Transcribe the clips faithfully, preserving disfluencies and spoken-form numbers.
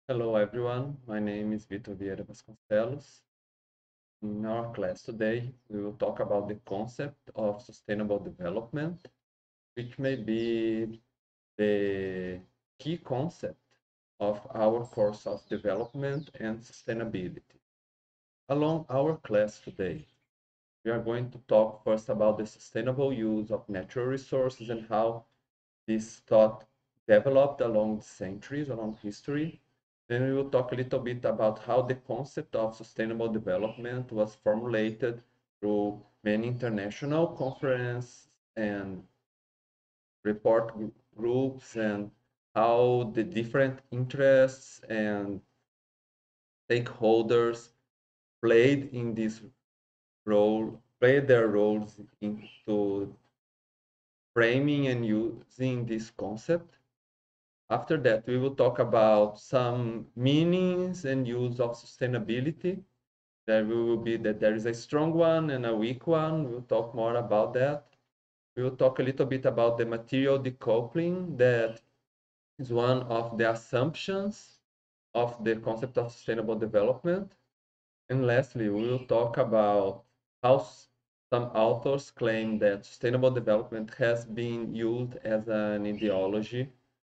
Hello everyone, my name is Vitor Vieira Vasconcelos. In our class today, we will talk about the concept of sustainable development, which may be the key concept of our course of development and sustainability. Along our class today, we are going to talk first about the sustainable use of natural resources and how this thought developed along the centuries, along history. Then we will talk a little bit about how the concept of sustainable development was formulated through many international conferences and report groups and how the different interests and stakeholders played in this role, played their roles into framing and using this concept. After that, we will talk about some meanings and use of sustainability. There will be that there is a strong one and a weak one. We'll talk more about that. We will talk a little bit about the material decoupling that is one of the assumptions of the concept of sustainable development. And lastly, we will talk about how some authors claim that sustainable development has been used as an ideology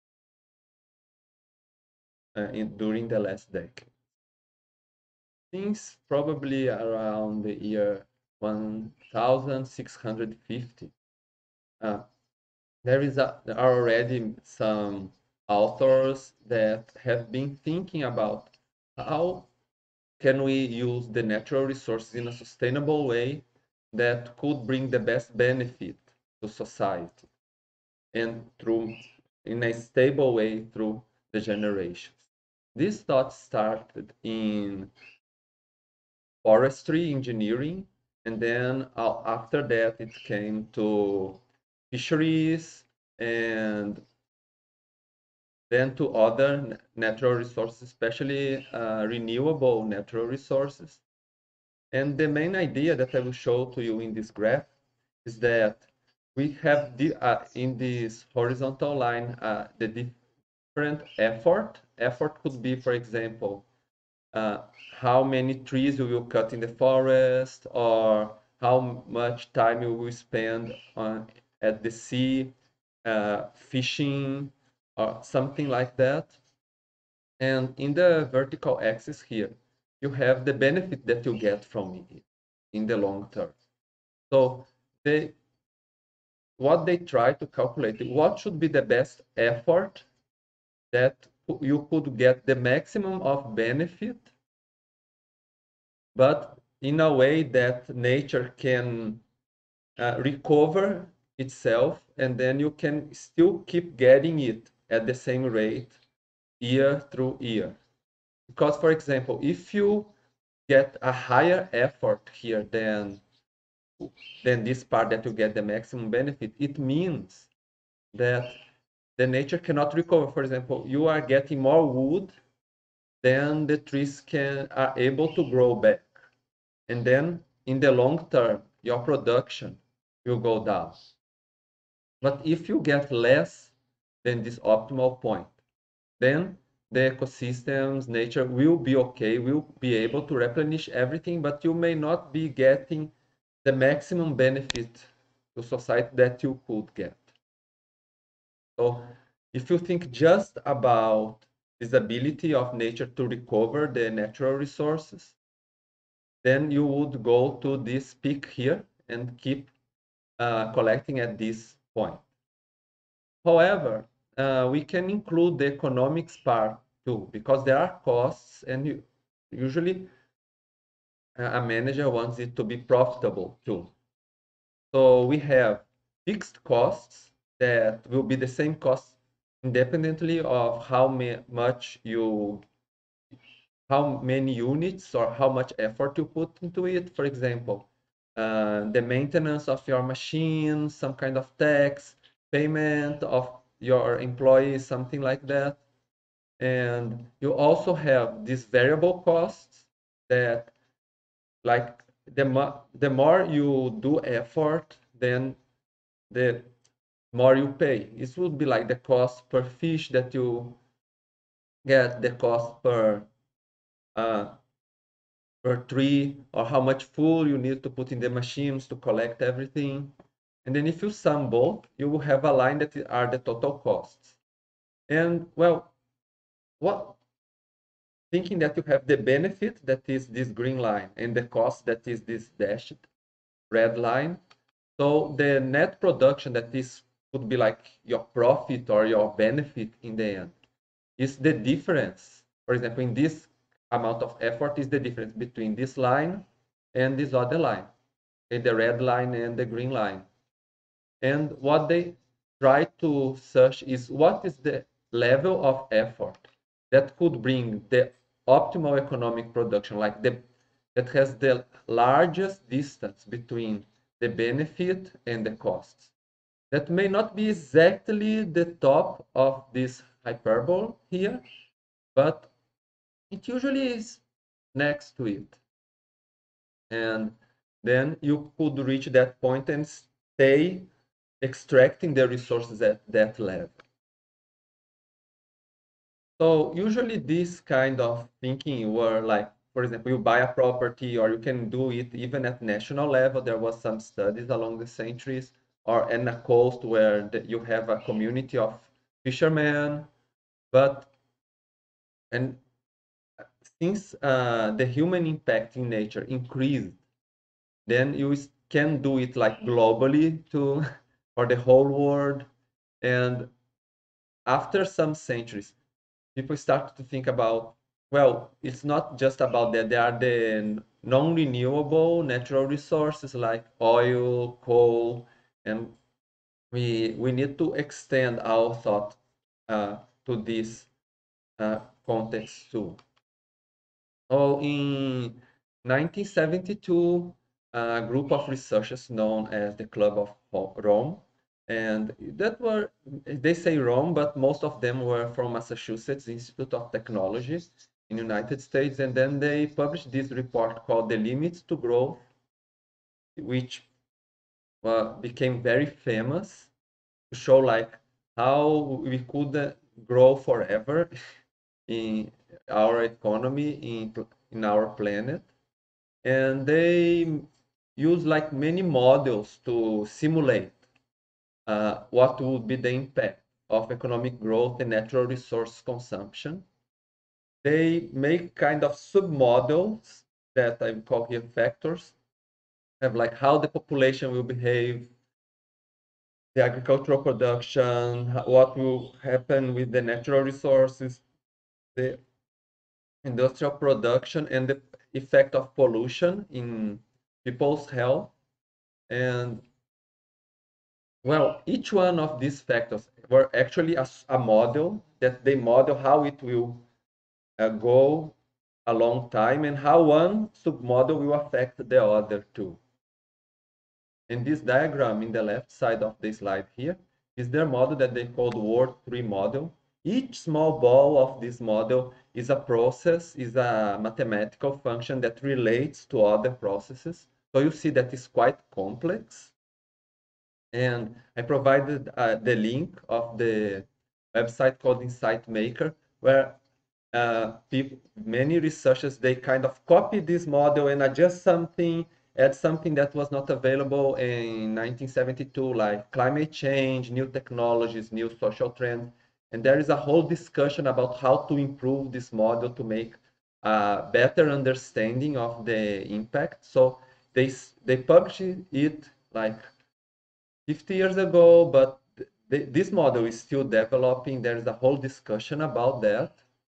uh, in, during the last decade. Since probably around the year one thousand six hundred fifty, uh, there is a, there are already some authors that have been thinking about how can we use the natural resources in a sustainable way that could bring the best benefit to society and through in a stable way through the generations. This thought started in forestry engineering, and then uh, after that it came to fisheries, and then to other natural resources, especially uh, renewable natural resources. And the main idea that I will show to you in this graph is that we have the, uh, in this horizontal line uh, the different effort. Effort could be, for example, uh, how many trees you will cut in the forest, or how much time you will spend on at the sea uh, fishing, or something like that. And in the vertical axis here, you have the benefit that you get from it in the long term. So they, what they try to calculate, what should be the best effort that you could get the maximum of benefit, but in a way that nature can uh, recover itself, and then you can still keep getting it at the same rate year through year. Because, for example, if you get a higher effort here than than this part that you get the maximum benefit, it means that the nature cannot recover. For example, you are getting more wood than the trees can are able to grow back. And then in the long term, your production will go down. But if you get less than this optimal point, then the ecosystems, nature will be okay, will be able to replenish everything, but you may not be getting the maximum benefit to society that you could get. So if you think just about this ability of nature to recover the natural resources, then you would go to this peak here and keep uh, collecting at this point. However, uh, we can include the economics part too, because there are costs, and you, usually a manager wants it to be profitable too. So we have fixed costs that will be the same cost independently of how much you, how many units or how much effort you put into it. For example, uh, the maintenance of your machine, some kind of tax, payment of your employees, something like that. And you also have these variable costs that, like, the, mo the more you do effort, then the more you pay. This would be like the cost per fish that you get the cost per uh, per tree, or how much fuel you need to put in the machines to collect everything. And then if you sum both, you will have a line that are the total costs. And well, what thinking that you have the benefit that is this green line and the cost that is this dashed red line. So the net production that is would be like your profit or your benefit in the end is the difference. For example, in this amount of effort is the difference between this line and this other line, okay, the red line and the green line. And what they try to search is what is the level of effort that could bring the optimal economic production, like the that has the largest distance between the benefit and the costs. That may not be exactly the top of this hyperbole here, but it usually is next to it. And then you could reach that point and stay extracting the resources at that level. So usually this kind of thinking were like, for example, you buy a property or you can do it even at national level. There was some studies along the centuries, or in a coast where the, you have a community of fishermen. But and since uh, the human impact in nature increased, then you can do it like globally to for the whole world. And after some centuries, people start to think about, well, it's not just about that. There are the non-renewable natural resources like oil, coal, and we we need to extend our thought uh, to this uh, context too. Oh, in nineteen seventy-two, a group of researchers known as the Club of Rome, and that were, they say Rome, but most of them were from Massachusetts Institute of Technology in United States, and then they published this report called The Limits to Growth, which uh, became very famous to show like how we could uh, grow forever in our economy, in, in our planet. And they use like many models to simulate uh, what would be the impact of economic growth and natural resource consumption. They make kind of submodels that I call here factors, have like how the population will behave, the agricultural production, what will happen with the natural resources, the industrial production, and the effect of pollution in people's health. And well, each one of these factors were actually a, a model that they model how it will uh, go a long time and how one submodel will affect the other two. And this diagram in the left side of the slide here is their model that they called World Tree model. Each small ball of this model is a process, is a mathematical function that relates to other processes. So you see that it's quite complex. And I provided uh, the link of the website called Insight Maker, where uh, people, many researchers, they kind of copy this model and adjust something, add something that was not available in nineteen seventy-two, like climate change, new technologies, new social trends. And there is a whole discussion about how to improve this model to make a better understanding of the impact. So they, they published it like fifty years ago, but th this model is still developing. There's a whole discussion about that.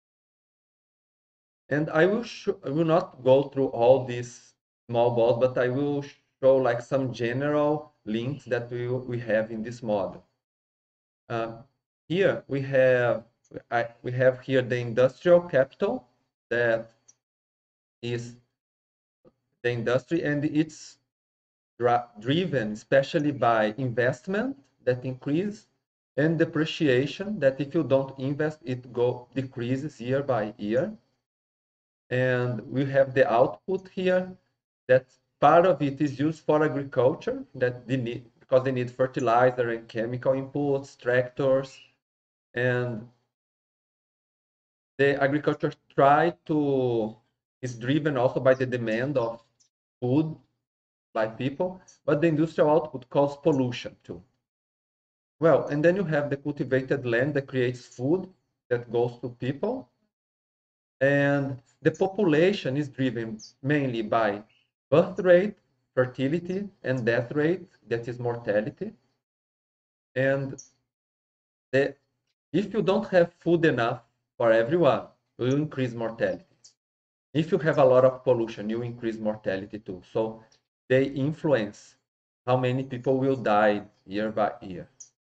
And I will, I will not go through all these small balls, but I will show like some general links that we, we have in this model. Uh, here we have, I, we have here the industrial capital that is the industry, and it's driven especially by investment that increase and depreciation that if you don't invest, it go decreases year by year. And we have the output here that part of it is used for agriculture that they need because they need fertilizer and chemical inputs, tractors, and the agriculture try to is driven also by the demand of food by people, but the industrial output causes pollution too. Well, and then you have the cultivated land that creates food that goes to people, and the population is driven mainly by birth rate, fertility, and death rate, that is mortality. And the, if you don't have food enough for everyone, you will increase mortality. If you have a lot of pollution, you increase mortality too. So they influence how many people will die year by year.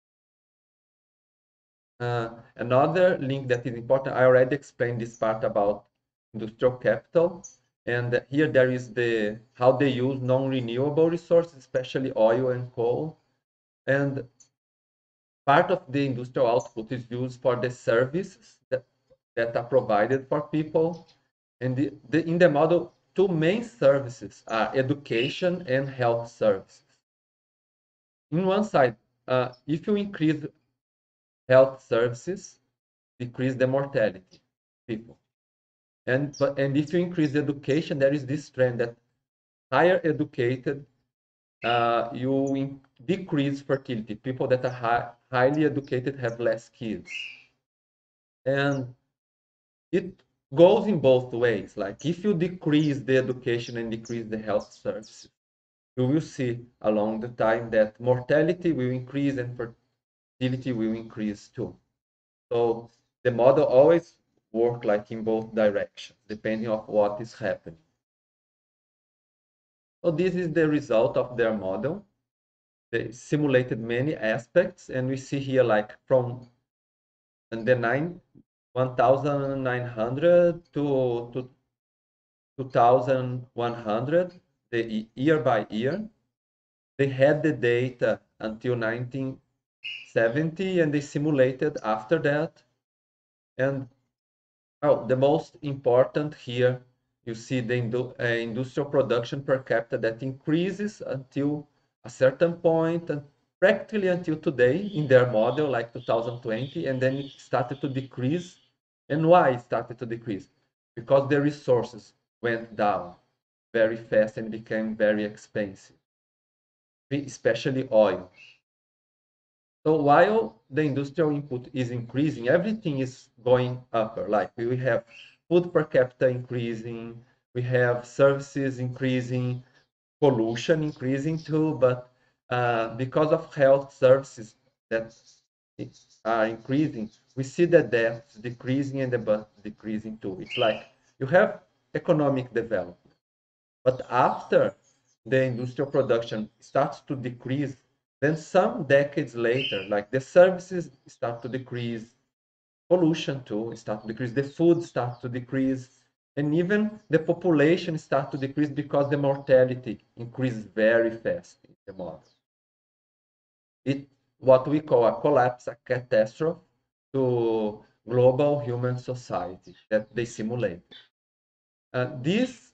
Uh, another link that is important, I already explained this part about industrial capital. And here there is the how they use non-renewable resources, especially oil and coal. And part of the industrial output is used for the services that, that are provided for people. And the, the, in the model, two main services are education and health services. In one side, uh, if you increase health services, decrease the mortality people. And, but, and if you increase education, there is this trend that higher educated, uh, you decrease fertility. People that are high, highly educated have less kids. And it goes in both ways. Like if you decrease the education and decrease the health services, you will see along the time that mortality will increase and fertility will increase too. So the model always works like in both directions, depending on what is happening. So this is the result of their model. They simulated many aspects, and we see here like from the nine, one thousand nine hundred to, to two thousand one hundred, the year by year. They had the data until nineteen seventy, and they simulated after that. And oh, the most important here, you see the indu uh, industrial production per capita that increases until a certain point, and practically until today in their model, like two thousand twenty, and then it started to decrease. And why it started to decrease? Because the resources went down very fast and became very expensive, especially oil. So while the industrial input is increasing, everything is going up. Like we have food per capita increasing, we have services increasing, pollution increasing too, but uh, because of health services that are increasing, we see the deaths decreasing and the births decreasing too. It's like you have economic development. But after the industrial production starts to decrease, then some decades later, like the services start to decrease, pollution too start to decrease, the food starts to decrease, and even the population starts to decrease because the mortality increases very fast in the model. It what we call a collapse, a catastrophe to global human society that they simulate. Uh, this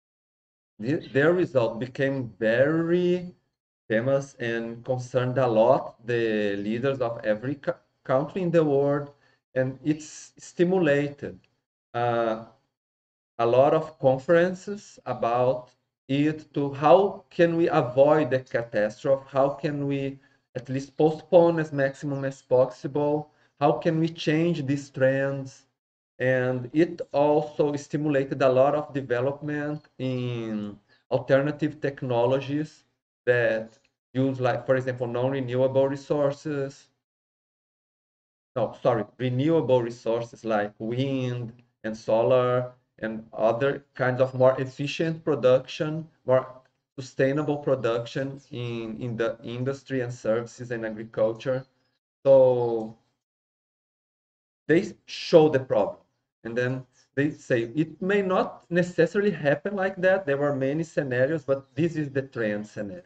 their result became very famous and concerned a lot the leaders of every country in the world, and it's stimulated uh, a lot of conferences about it, to how can we avoid the catastrophe, how can we at least postpone as maximum as possible, how can we change these trends. And it also stimulated a lot of development in alternative technologies that use, like, for example, non-renewable resources. No, sorry, renewable resources like wind and solar and other kinds of more efficient production, more sustainable production in, in the industry and services and agriculture. So they show the problem, and then they say it may not necessarily happen like that. There were many scenarios, but this is the trend scenario.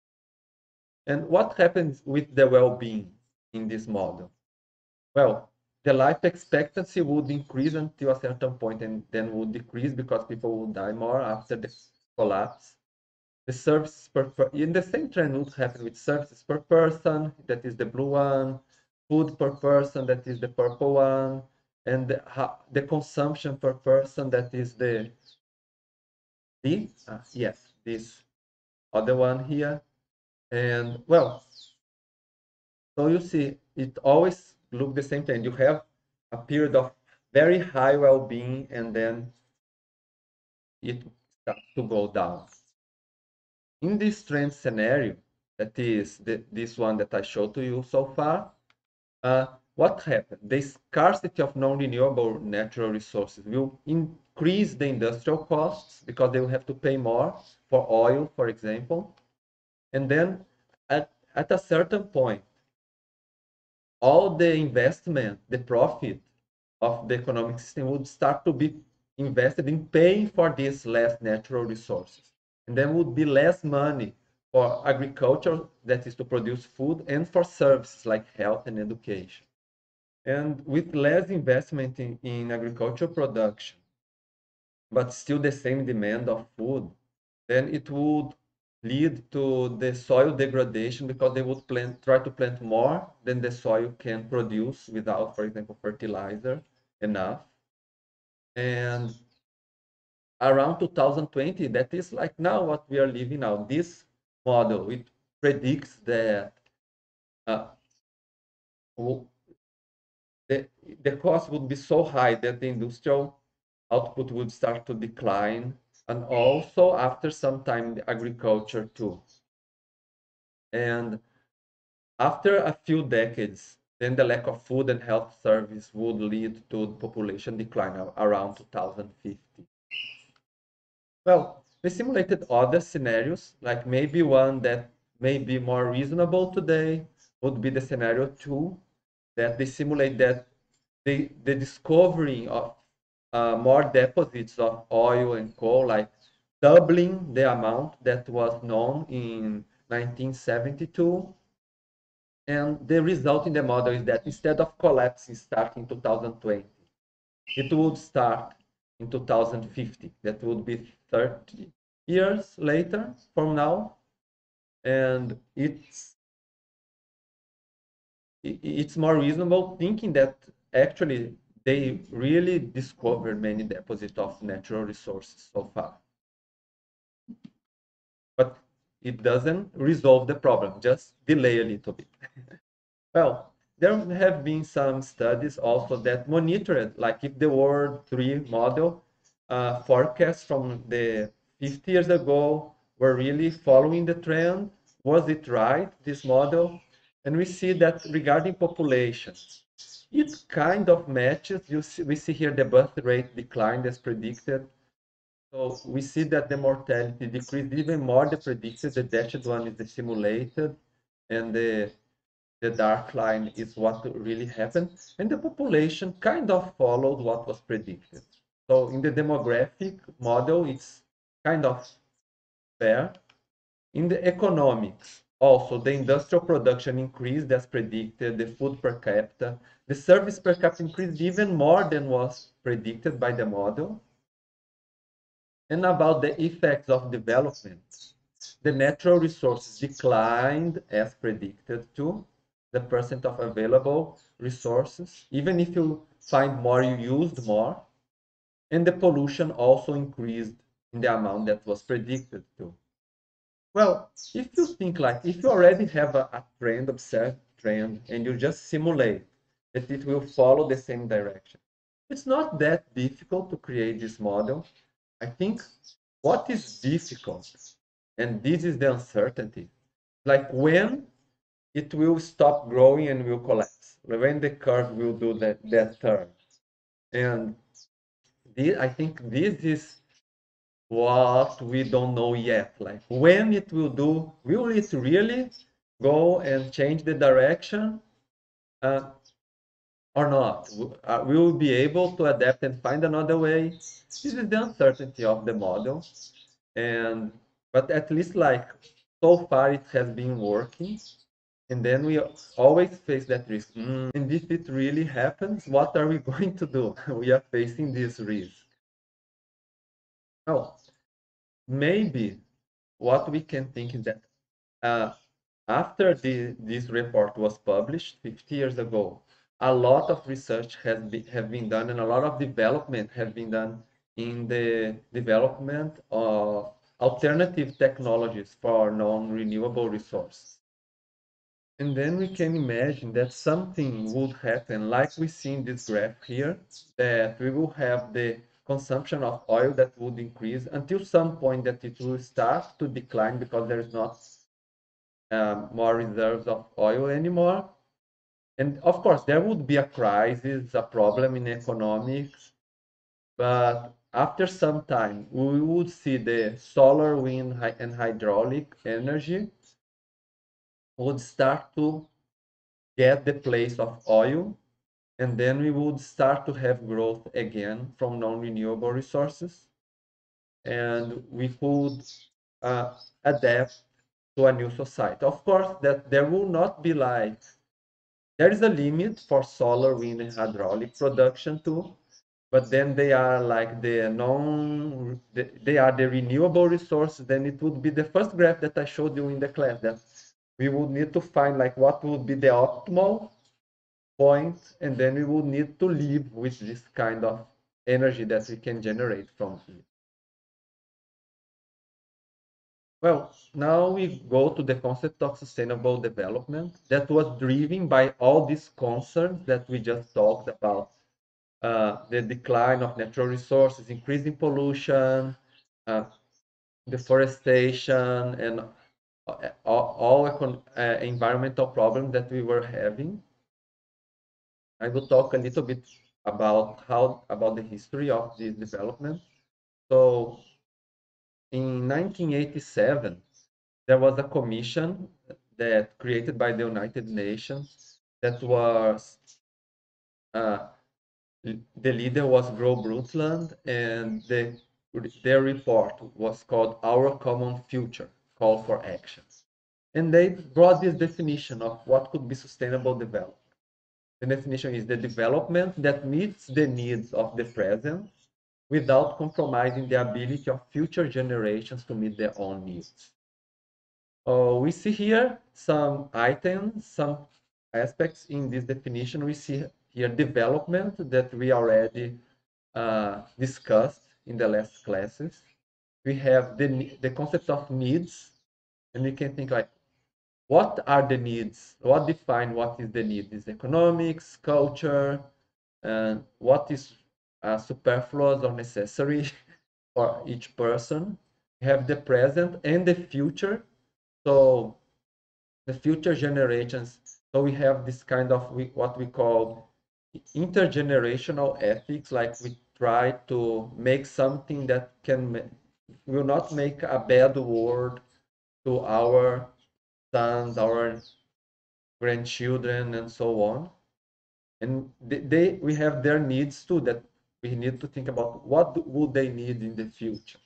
And what happens with the well-being in this model? Well, the life expectancy would increase until a certain point and then would decrease because people would die more after the collapse. The services per, per in the same trend would happen with services per person, that is the blue one, food per person, that is the purple one, and the, how, the consumption per person, that is the D, uh, yes, this other one here. And well, so you see, it always look the same thing. You have a period of very high well-being, and then it starts to go down. In this trend scenario, that is the, this one that I showed to you so far, uh, what happened? The scarcity of non-renewable natural resources will increase the industrial costs because they will have to pay more for oil, for example. And then at, at a certain point, all the investment, the profit of the economic system would start to be invested in paying for these less natural resources. And there would be less money for agriculture, that is to produce food, and for services like health and education. And with less investment in, in agricultural production, but still the same demand of food, then it would lead to the soil degradation because they would plant, try to plant more than the soil can produce without, for example, fertilizer enough. And around two thousand twenty, that is like now what we are living now. This model, it predicts that uh, the, the cost would be so high that the industrial output would start to decline, and also after some time the agriculture too. And after a few decades, then the lack of food and health service would lead to population decline around two thousand fifty. Well, we simulated other scenarios, like maybe one that may be more reasonable today would be the scenario two, that they simulate that the, the discovery of uh, more deposits of oil and coal, like doubling the amount that was known in nineteen seventy-two. And the result in the model is that instead of collapsing starting in two thousand twenty, it would start in two thousand fifty. That would be thirty years later from now. And it's it's more reasonable thinking that actually they really discovered many deposits of natural resources so far. But it doesn't resolve the problem, just delay a little bit. Well, there have been some studies also that monitored, like if the World three model uh, forecasts from the fifty years ago were really following the trend. Was it right, this model? And we see that regarding populations, it kind of matches. You see, we see here the birth rate declined as predicted. So we see that the mortality decreased even more than predicted. The dashed one is the simulated, and the the dark line is what really happened, and the population kind of followed what was predicted. So in the demographic model, it's kind of fair. In the economics, also the industrial production increased as predicted, the food per capita, the service per capita increased even more than was predicted by the model. And about the effects of development, the natural resources declined as predicted too, the percent of available resources. Even if you find more, you used more. And the pollution also increased in the amount that was predicted too. Well, if you think like, if you already have a, a trend, observed trend, and you just simulate that it will follow the same direction, it's not that difficult to create this model. I think what is difficult, and this is the uncertainty, like when it will stop growing and will collapse, when the curve will do that, that turn. And this, I think this is what we don't know yet. Like when it will do, will it really go and change the direction uh, or not? Uh, we will be able to adapt and find another way. This is the uncertainty of the model. And but at least like so far it has been working. And then we always face that risk. Mm, and if it really happens, what are we going to do? We are facing this risk. Oh, maybe what we can think is that uh, after the, this report was published fifty years ago, a lot of research has been have been done and a lot of development have been done in the development of alternative technologies for non-renewable resources. And then we can imagine that something would happen, like we see in this graph here, that we will have the consumption of oil that would increase until some point that it will start to decline because there is not um, more reserves of oil anymore. And of course, there would be a crisis, a problem in economics, but after some time, we would see the solar, wind, and hydraulic energy would start to get the place of oil, and then we would start to have growth again from non-renewable resources, and we could uh, adapt to a new society. Of course, that there will not be like, there is a limit for solar, wind, and hydraulic production too, but then they are like the non, they are the renewable resources. Then it would be the first graph that I showed you in the class, that we would need to find like what would be the optimal point, and then we would need to live with this kind of energy that we can generate from it. Well, now we go to the concept of sustainable development that was driven by all these concerns that we just talked about. Uh, the decline of natural resources, increasing pollution, uh, deforestation, and uh, all, all econ- uh, environmental problems that we were having. I will talk a little bit about how about the history of this development. So in nineteen eighty-seven, there was a commission that created by the United Nations that was uh, the leader was Gro Brundtland, and the, their report was called Our Common Future, Call for Action. And they brought this definition of what could be sustainable development. The definition is the development that meets the needs of the present without compromising the ability of future generations to meet their own needs. Uh, we see here some items, some aspects in this definition. We see here development that we already uh, discussed in the last classes. We have the, the concept of needs, and we can think like, what are the needs? What define what is the need? Is economics, culture, and what is uh, superfluous or necessary for each person? We have the present and the future. So the future generations. So we have this kind of we, what we call intergenerational ethics, like we try to make something that can will not make a bad world to our sons, our grandchildren, and so on. And they, they we have their needs too, that we need to think about what would they need in the future.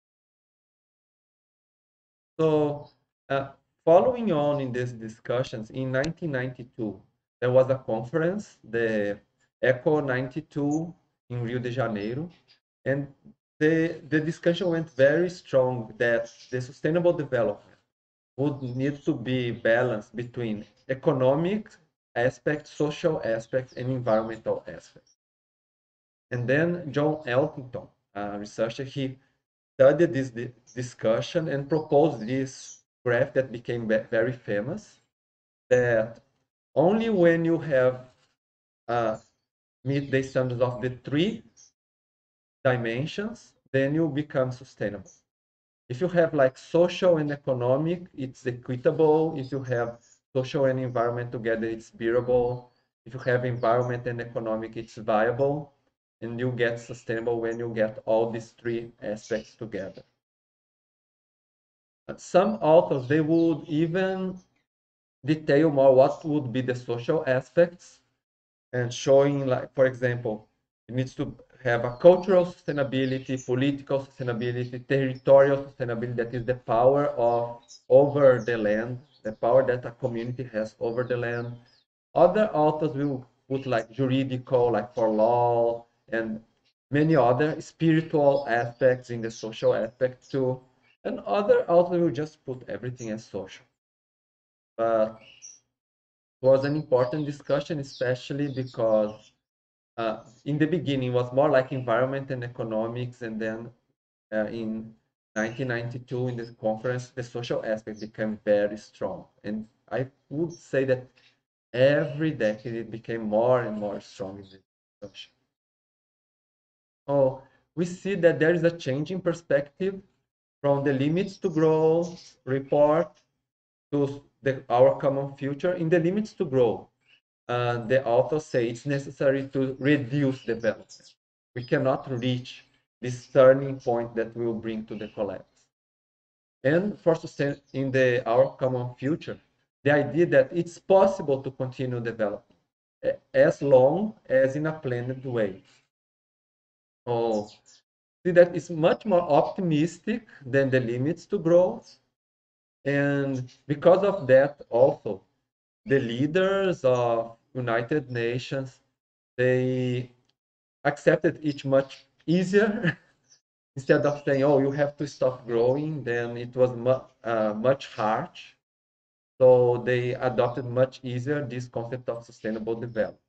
So, uh, following on in these discussions, in nineteen ninety-two, there was a conference, the ECO ninety-two in Rio de Janeiro, and the, the discussion went very strong that the sustainable development would need to be balanced between economic aspects, social aspects, and environmental aspects. And then John Elkington, a researcher, he studied this discussion and proposed this graph that became very famous, that only when you have uh, meet the standards of the three dimensions, then you become sustainable. If you have like social and economic, it's equitable. If you have social and environment together, it's bearable. If you have environment and economic, it's viable. And you get sustainable when you get all these three aspects together. Some authors, they would even detail more what would be the social aspects and showing, like, for example, it needs to have a cultural sustainability, political sustainability, territorial sustainability, that is the power of over the land, the power that a community has over the land. Other authors will put like juridical, like for law, and many other spiritual aspects in the social aspect too. And other authors will just put everything as social. But was an important discussion, especially because uh, in the beginning it was more like environment and economics, and then uh, in nineteen ninety-two in this conference, the social aspect became very strong. And I would say that every decade it became more and more strong in this discussion. Oh, we see that there is a change in perspective from the limits to growth report to the, our common future. In the limits to growth, uh, the authors say it's necessary to reduce development. We cannot reach this turning point that will bring to the collapse. And for sustain in the our common future, the idea that it's possible to continue developing as long as in a planned way. Oh, see that is much more optimistic than the limits to growth. And because of that, also, the leaders of United Nations, they accepted it much easier. Instead of saying, oh, you have to stop growing, then it was mu uh, much harsh. So they adopted much easier this concept of sustainable development.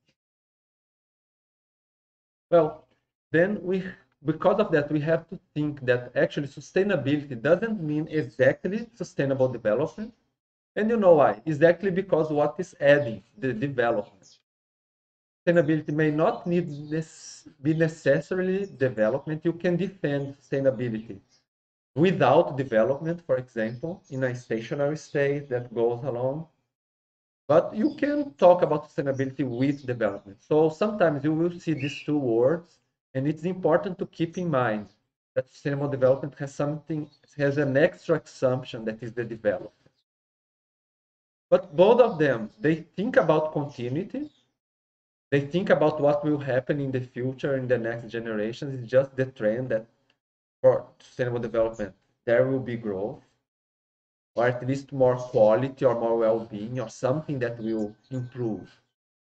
Well, then we, because of that, we have to think that actually sustainability doesn't mean exactly sustainable development. And you know why? Exactly because what is adding the development. Sustainability may not need this be necessarily development. You can defend sustainability without development, for example, in a stationary state that goes along. But you can talk about sustainability with development. So sometimes you will see these two words, and it's important to keep in mind that sustainable development has something, has an extra assumption that is the development. But both of them, they think about continuity. They think about what will happen in the future, in the next generations. It's just the trend that for sustainable development, there will be growth, or at least more quality or more well-being, or something that will improve.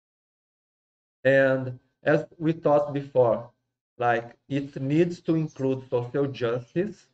And as we thought before, like it needs to include social justice.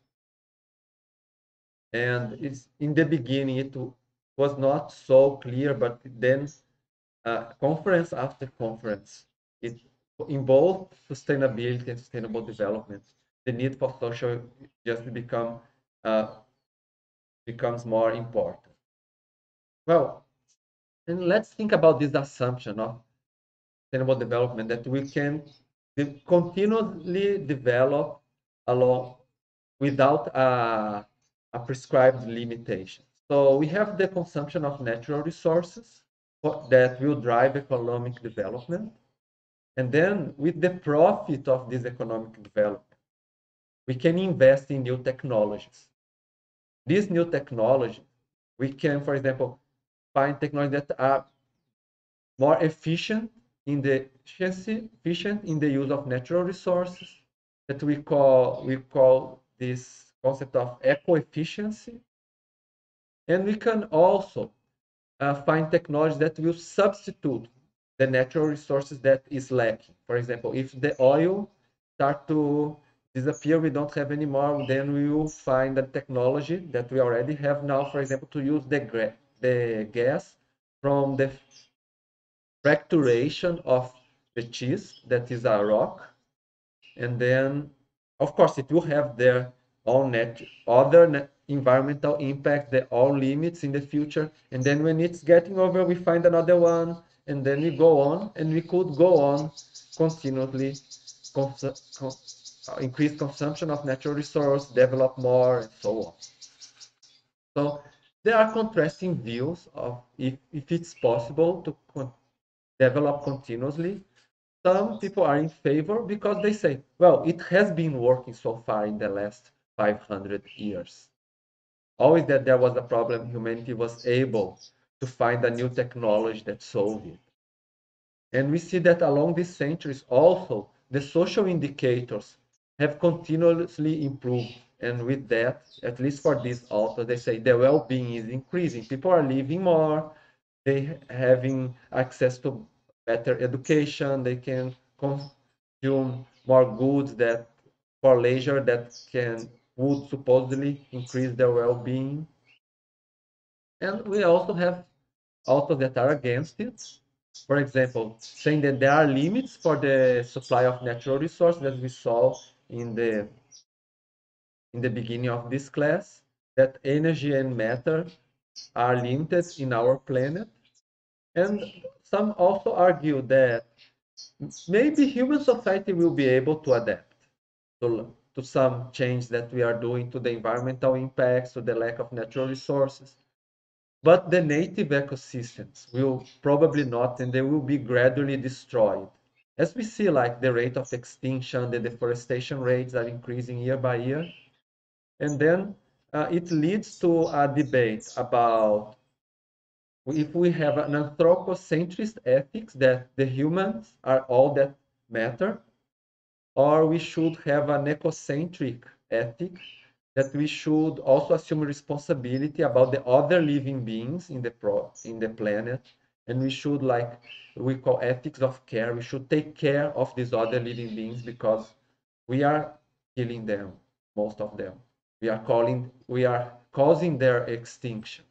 And it's in the beginning, it was not so clear, but then uh, conference after conference, it in both sustainability and sustainable development, the need for social justice become uh, becomes more important. Well, and let's think about this assumption of sustainable development that we can de continually develop along without a, a prescribed limitation. So we have the consumption of natural resources that will drive economic development. And then with the profit of this economic development, we can invest in new technologies. These new technologies, we can, for example, find technologies that are more efficient in the efficiency, efficient in the use of natural resources, that we call we call this concept of eco-efficiency. And we can also uh, find technology that will substitute the natural resources that is lacking. For example, if the oil start to disappear, we don't have any more, then we will find a technology that we already have now, for example, to use the, the gas from the fracturation of the cheese, that is a rock. And then, of course, it will have their own net, other net environmental impact, their own limits in the future. And then when it's getting over, we find another one, and then we go on, and we could go on continuously, cons cons increase consumption of natural resource, develop more, and so on. So there are contrasting views of if, if it's possible to con develop continuously. Some people are in favor because they say, well, it has been working so far in the last five hundred years. Always that there was a problem, humanity was able to find a new technology that solved it. And we see that along these centuries also, the social indicators have continuously improved. And with that, at least for this author, they say the well-being is increasing. People are living more, they having access to better education, they can consume more goods that for leisure that can would supposedly increase their well-being. And we also have also that are against it. For example, saying that there are limits for the supply of natural resources that we saw in the in the beginning of this class, that energy and matter are limited in our planet. And some also argue that maybe human society will be able to adapt to, to some change that we are doing to the environmental impacts, to the lack of natural resources. But the native ecosystems will probably not, and they will be gradually destroyed. As we see, like the rate of extinction, the deforestation rates are increasing year by year. And then uh, it leads to a debate about if we have an anthropocentrist ethics that the humans are all that matter, or we should have an ecocentric ethic that we should also assume responsibility about the other living beings in the pro in the planet, and we should, like we call ethics of care, we should take care of these other living beings because we are killing them, most of them. We are calling we are causing their extinction.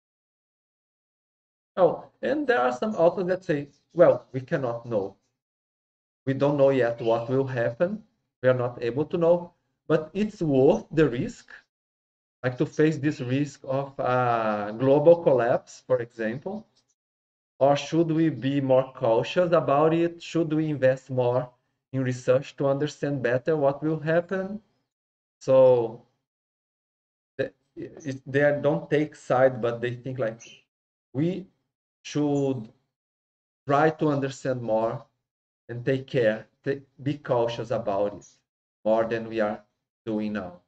Oh, and there are some authors that say, well, we cannot know. We don't know yet what will happen. We are not able to know, but it's worth the risk, like to face this risk of a global collapse, for example. Or should we be more cautious about it? Should we invest more in research to understand better what will happen? So they, it, they don't take side, but they think like we should try to understand more and take care, take, be cautious about it more than we are doing now.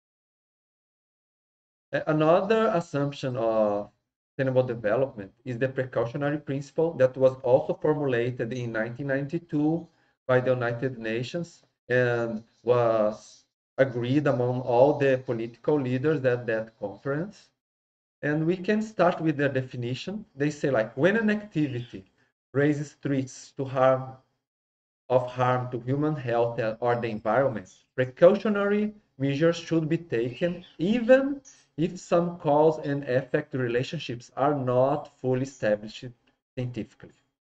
Another assumption of sustainable development is the precautionary principle that was also formulated in nineteen ninety-two by the United Nations and was agreed among all the political leaders at that conference. And we can start with the definition. They say, like, when an activity raises threats to harm of harm to human health or the environment, precautionary measures should be taken even if some cause and effect relationships are not fully established scientifically.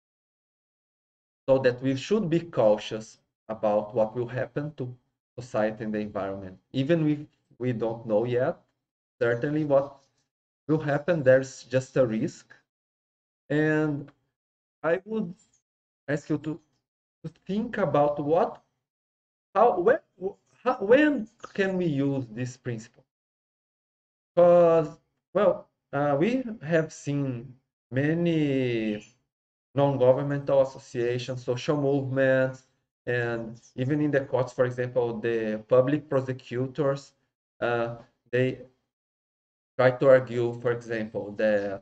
So that we should be cautious about what will happen to society and the environment. Even if we don't know yet, certainly what will happen, there's just a risk. And I would ask you to, to think about what how when how, when can we use this principle? Because well, uh, we have seen many non-governmental associations, social movements, and even in the courts, for example, the public prosecutors, uh, they try to argue, for example, that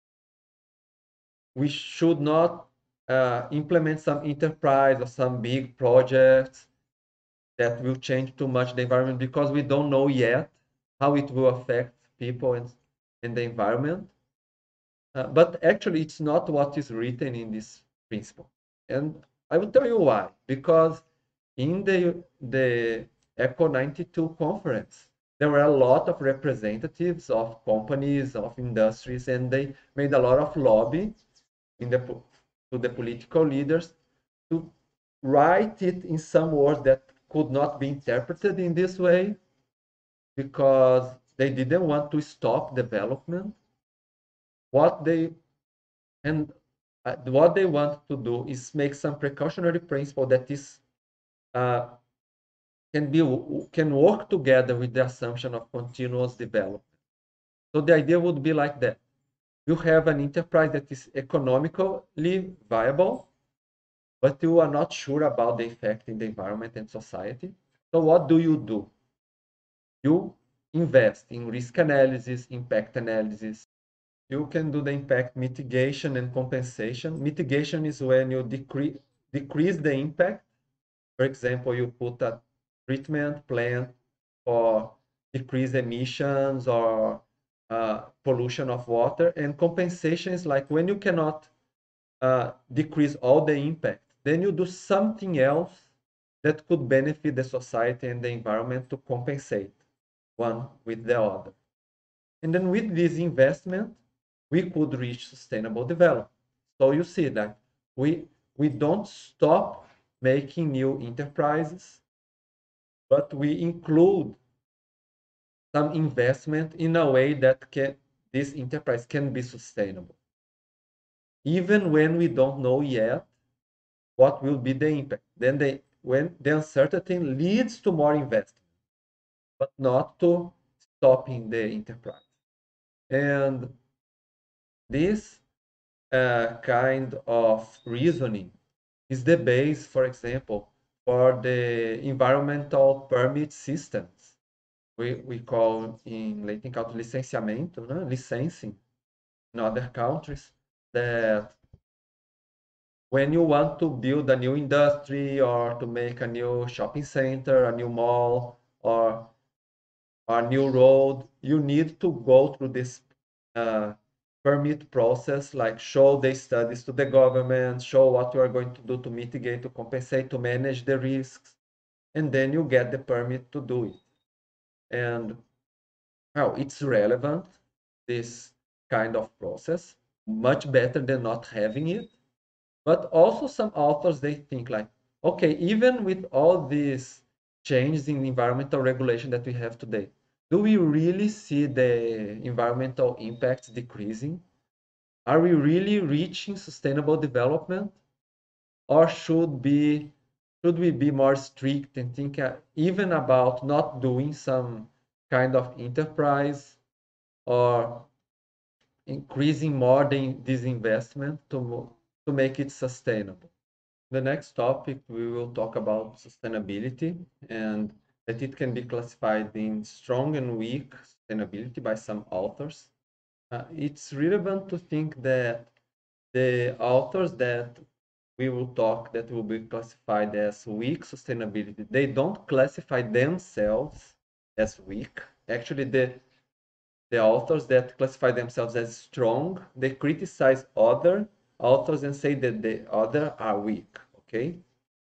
we should not uh, implement some enterprise or some big projects that will change too much the environment because we don't know yet how it will affect people and, and the environment. Uh, but actually, it's not what is written in this principle. And I will tell you why. Because in the, the ECO ninety-two conference, there were a lot of representatives of companies, of industries, and they made a lot of lobby in the, to the political leaders to write it in some words that could not be interpreted in this way because they didn't want to stop development. What they and uh, what they want to do is make some precautionary principle that is uh, can be can work together with the assumption of continuous development. So the idea would be like that: you have an enterprise that is economically viable, but you are not sure about the effect in the environment and society. So what do you do? You invest in risk analysis, impact analysis. You can do the impact mitigation and compensation. Mitigation is when you decrease decrease the impact. For example, you put a treatment plant for decrease emissions or uh, pollution of water. And compensation is like when you cannot uh, decrease all the impact, then you do something else that could benefit the society and the environment to compensate one with the other. And then with this investment, we could reach sustainable development. So you see that we, we don't stop making new enterprises, but we include some investment in a way that can, this enterprise can be sustainable. Even when we don't know yet what will be the impact. Then they, when the uncertainty leads to more investment, but not to stopping the enterprise. And this uh, kind of reasoning is the base, for example, for the environmental permit systems. We, we call in Latin called licenciamento, né? Licensing in other countries, that when you want to build a new industry or to make a new shopping center, a new mall, or a new road, you need to go through this uh, permit process, like show the studies to the government, show what you are going to do to mitigate, to compensate, to manage the risks, and then you get the permit to do it. And well, it's relevant, this kind of process, much better than not having it. But also some authors, they think like, okay, even with all these changes in environmental regulation that we have today, do we really see the environmental impacts decreasing? Are we really reaching sustainable development? Or should be should we be more strict and think uh, even about not doing some kind of enterprise or increasing more the, this investment to, to make it sustainable? The next topic, we will talk about sustainability and that it can be classified in strong and weak sustainability by some authors. Uh, it's relevant to think that the authors that we will talk that will be classified as weak sustainability, they don't classify themselves as weak. Actually, the the authors that classify themselves as strong, they criticize other authors and say that the other are weak. Okay.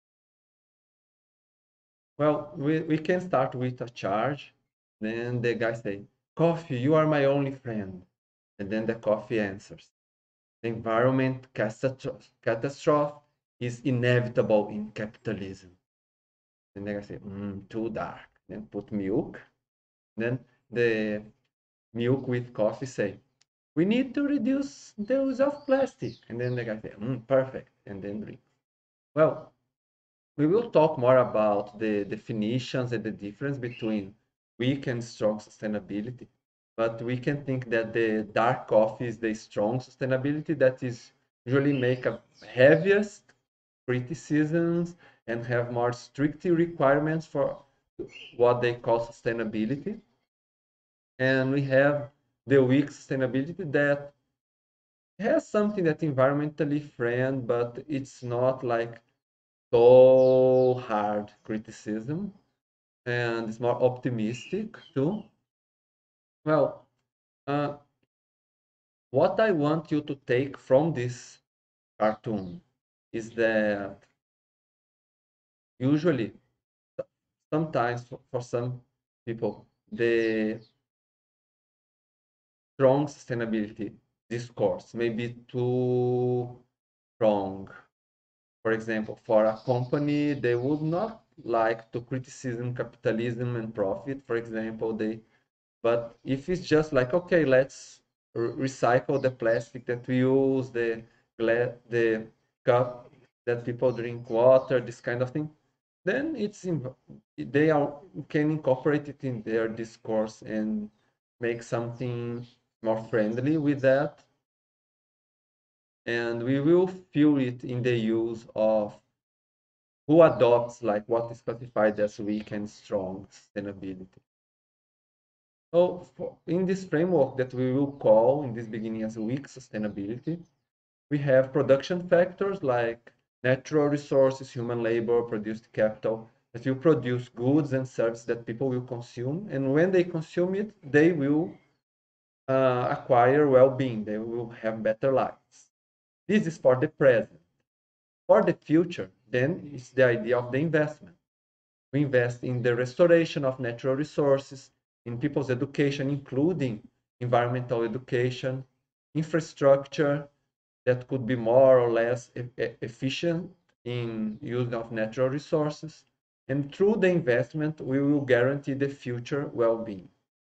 Well, we, we can start with a charge. Then the guy say, "Coffee, you are my only friend." And then the coffee answers, "The environment catastrophe, catastrophe is inevitable in capitalism." And the guy say, mm, "Too dark." Then put milk. Then the milk with coffee say, "We need to reduce the use of plastic." And then the guy say, mm, "Perfect." And then drink. Well, we will talk more about the definitions and the difference between weak and strong sustainability. But we can think that the dark coffee is the strong sustainability that is usually make a heaviest criticisms and have more strict requirements for what they call sustainability. And we have the weak sustainability that has something that environmentally friend, but it's not like so hard criticism, and it's more optimistic too. Well, uh, what I want you to take from this cartoon is that usually, sometimes for, for some people, the strong sustainability discourse may be too strong. For example, for a company, they would not like to criticize capitalism and profit, for example, they but if it's just like, okay, let's re- recycle the plastic that we use, the gla- the cup that people drink water, this kind of thing, then it's in, they are can incorporate it in their discourse and make something more friendly with that. And we will feel it in the use of who adopts like what is classified as weak and strong sustainability. So for, in this framework that we will call in this beginning as weak sustainability, we have production factors like natural resources, human labor, produced capital, that will produce goods and services that people will consume. And when they consume it, they will uh, acquire well-being. They will have better lives. This is for the present. For the future, then it's the idea of the investment. We invest in the restoration of natural resources, in people's education, including environmental education, infrastructure that could be more or less e efficient in use of natural resources. And through the investment, we will guarantee the future well-being.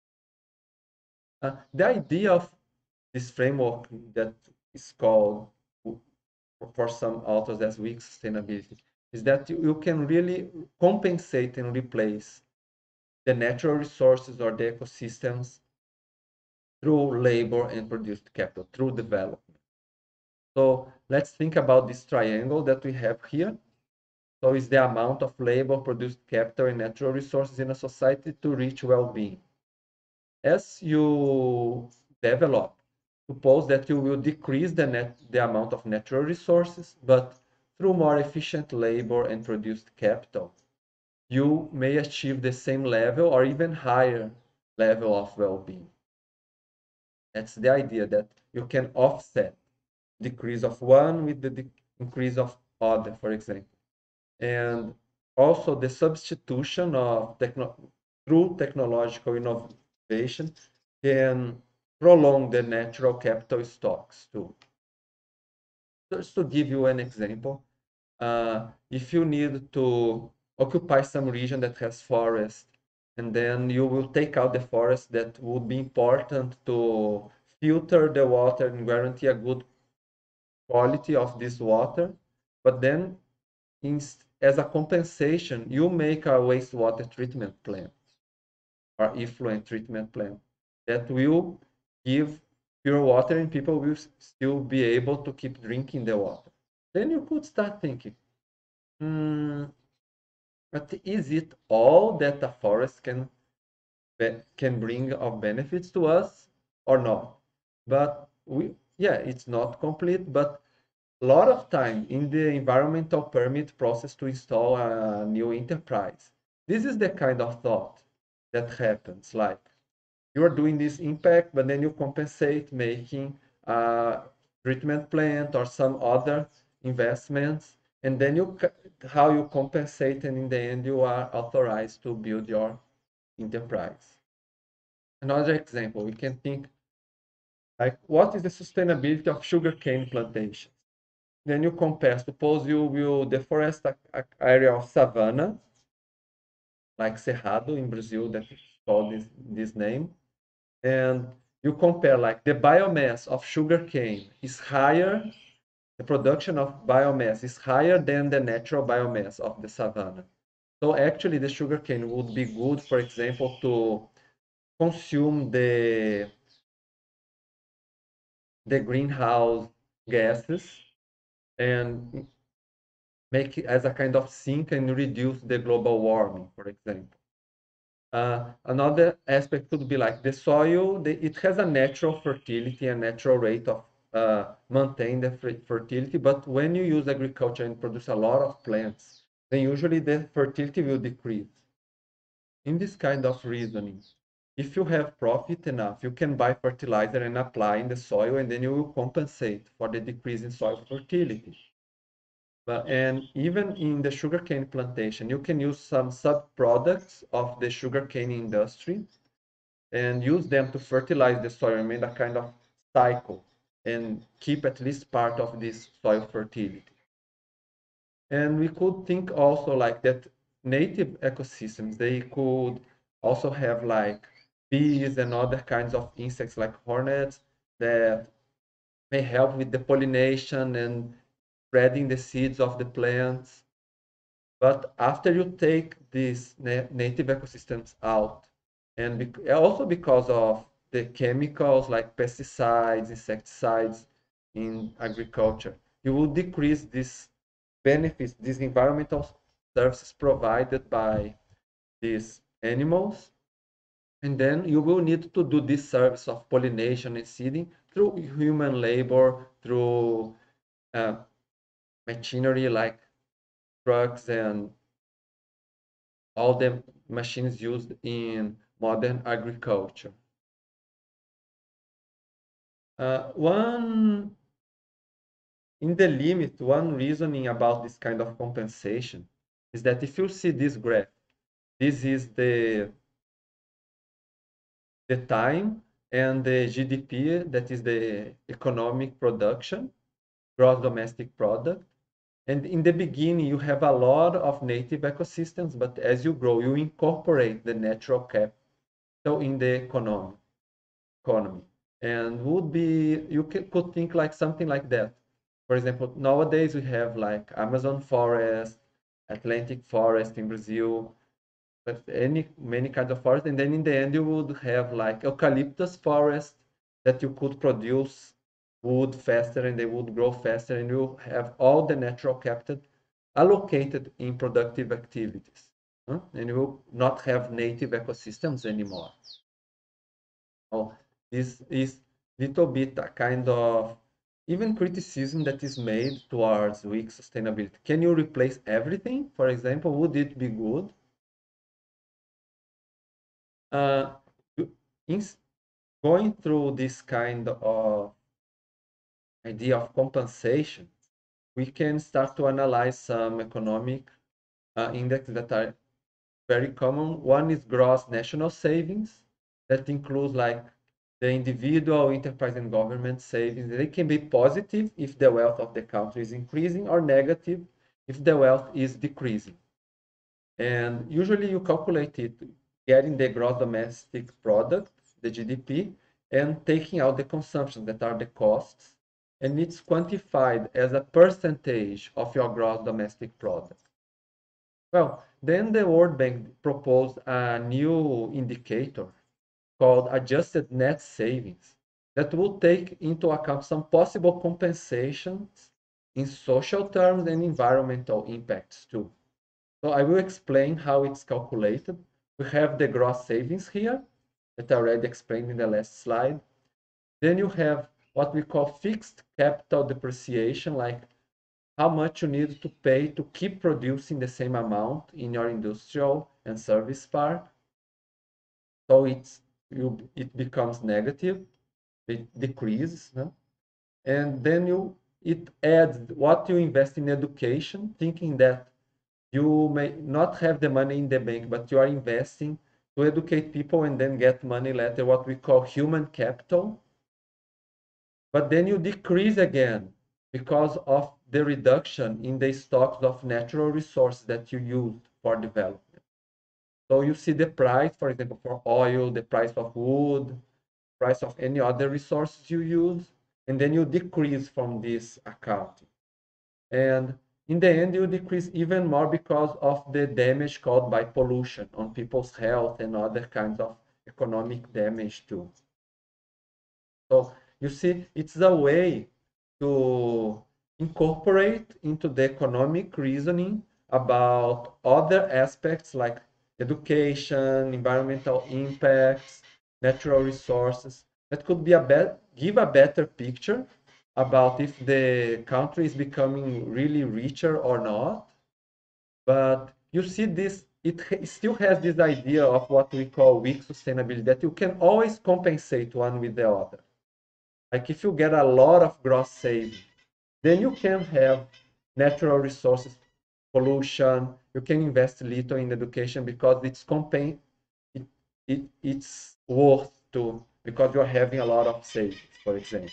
Uh, the idea of this framework that is called, for some authors, as weak sustainability, is that you, you can really compensate and replace the natural resources or the ecosystems through labor and produced capital, through development. So let's think about this triangle that we have here. So it's the amount of labor, produced capital, and natural resources in a society to reach well-being. As you develop, suppose that you will decrease the, net, the amount of natural resources, but through more efficient labor and produced capital, you may achieve the same level or even higher level of well-being. That's the idea, that you can offset decrease of one with the increase of other, for example. And also the substitution of techno through technological innovation can prolong the natural capital stocks too. Just to give you an example, uh, if you need to occupy some region that has forest, and then you will take out the forest that would be important to filter the water and guarantee a good quality of this water, but then in, as a compensation, you make a wastewater treatment plant or effluent treatment plant that will give pure water and people will still be able to keep drinking the water. Then you could start thinking, hmm, but is it all that a forest can can bring of benefits to us or not? But we, yeah, it's not complete, but a lot of time in the environmental permit process to install a new enterprise. This is the kind of thought that happens, like you are doing this impact, but then you compensate making a treatment plant or some other investments, and then you how you compensate, and in the end you are authorized to build your enterprise. Another example, we can think like, what is the sustainability of sugarcane plantations? Then you compare, suppose you will deforest an area of savanna, like Cerrado in Brazil, that is called this, this name, and you compare like the biomass of sugarcane is higher, the production of biomass is higher than the natural biomass of the savanna. So actually the sugarcane would be good, for example, to consume the, the greenhouse gases and make it as a kind of sink and reduce the global warming, for example. Uh, another aspect could be like the soil, the, it has a natural fertility and natural rate of uh, maintain the fertility, but when you use agriculture and produce a lot of plants, then usually the fertility will decrease. In this kind of reasoning, if you have profit enough, you can buy fertilizer and apply in the soil, and then you will compensate for the decrease in soil fertility. But, and even in the sugarcane plantation, you can use some sub-products of the sugarcane industry and use them to fertilize the soil and make a kind of cycle and keep at least part of this soil fertility. And we could think also like that native ecosystems, they could also have like bees and other kinds of insects like hornets that may help with the pollination and spreading the seeds of the plants. But after you take these na native ecosystems out, and bec also because of the chemicals like pesticides, insecticides in agriculture, you will decrease these benefits, these environmental services provided by these animals. And then you will need to do this service of pollination and seeding through human labor, through uh, machinery like trucks and all the machines used in modern agriculture. Uh, one, in the limit, one reasoning about this kind of compensation is that if you see this graph, this is the, the time and the G D P, that is the economic production, gross domestic product. And in the beginning, you have a lot of native ecosystems, but as you grow, you incorporate the natural capital in the economy. economy. And would be, you could think like something like that. For example, nowadays we have like Amazon forest, Atlantic forest in Brazil, but any many kinds of forest. And then in the end, you would have like eucalyptus forest that you could produce wood faster and they would grow faster, and you have all the natural capital allocated in productive activities. Huh? And you will not have native ecosystems anymore. Oh, this is little bit a kind of even criticism that is made towards weak sustainability. Can you replace everything? For example, would it be good? Uh, in, going through this kind of idea of compensation, we can start to analyze some economic uh, indexes that are very common. One is gross national savings, that includes like the individual, enterprise, and government savings. They can be positive if the wealth of the country is increasing, or negative if the wealth is decreasing. And usually you calculate it getting the gross domestic product, the G D P, and taking out the consumption that are the costs, and it's quantified as a percentage of your gross domestic product. Well, then the World Bank proposed a new indicator called adjusted net savings that will take into account some possible compensations in social terms and environmental impacts too. So I will explain how it's calculated. We have the gross savings here that I already explained in the last slide. Then you have what we call fixed capital depreciation, like how much you need to pay to keep producing the same amount in your industrial and service park. So it's you it becomes negative, it decreases, no? And then you it adds what you invest in education, thinking that you may not have the money in the bank, but you are investing to educate people and then get money later, what we call human capital. But then you decrease again because of the reduction in the stocks of natural resources that you used for development. So you see the price, for example, for oil, the price of wood, price of any other resources you use, and then you decrease from this accounting. And in the end, you decrease even more because of the damage caused by pollution on people's health and other kinds of economic damage too. So you see, it's a way to incorporate into the economic reasoning about other aspects like education, environmental impacts, natural resources, that could be a bet give a better picture about if the country is becoming really richer or not. But you see this, it still has this idea of what we call weak sustainability, that you can always compensate one with the other. Like if you get a lot of gross saving, then you can have natural resources pollution. You can invest little in education because it's compa- it, it, it's worth to, because you're having a lot of savings, for example.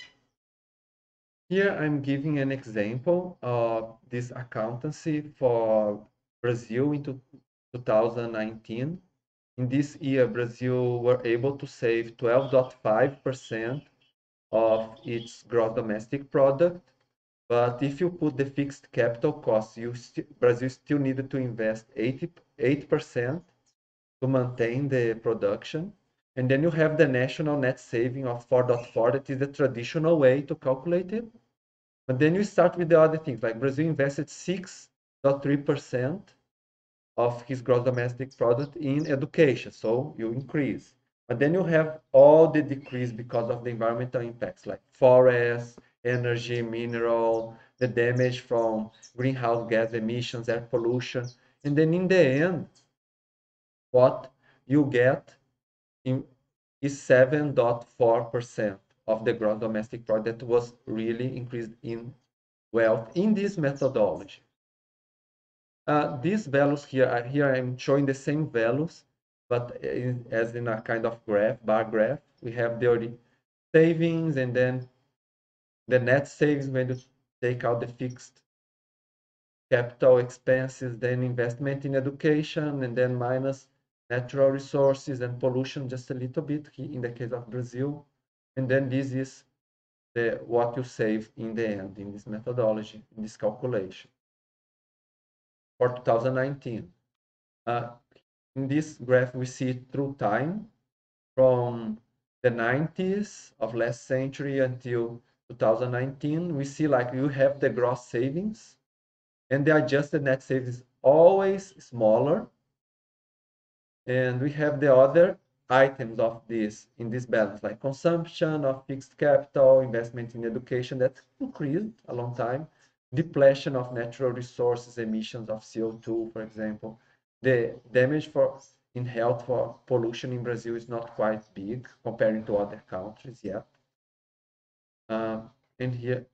Here I'm giving an example of this accountancy for Brazil in two thousand nineteen. In this year, Brazil were able to save twelve point five percent of its gross domestic product. But if you put the fixed capital costs, you st Brazil still needed to invest eighty-eight percent to maintain the production. And then you have the national net saving of four point four, that is the traditional way to calculate it. But then you start with the other things, like Brazil invested six point three percent of his gross domestic product in education, so you increase. But then you have all the decrease because of the environmental impacts, like forests, energy, mineral, the damage from greenhouse gas emissions, air pollution. And then in the end, what you get in, is seven point four percent of the gross domestic product that was really increased in wealth in this methodology. Uh, these values here, are, here I'm showing the same values but in, as in a kind of graph, bar graph, we have the savings and then the net savings when you take out the fixed capital expenses, then investment in education, and then minus natural resources and pollution just a little bit in the case of Brazil. And then this is the what you save in the end in this methodology, in this calculation for two thousand nineteen. Uh, in this graph, we see through time from the nineties of last century until two thousand nineteen. We see like you have the gross savings and the adjusted net savings always smaller. And we have the other items of this in this balance, like consumption of fixed capital, investment in education that increased a long time, depletion of natural resources, emissions of C O two, for example. The damage for in health for pollution in Brazil is not quite big comparing to other countries yet. Uh, and here,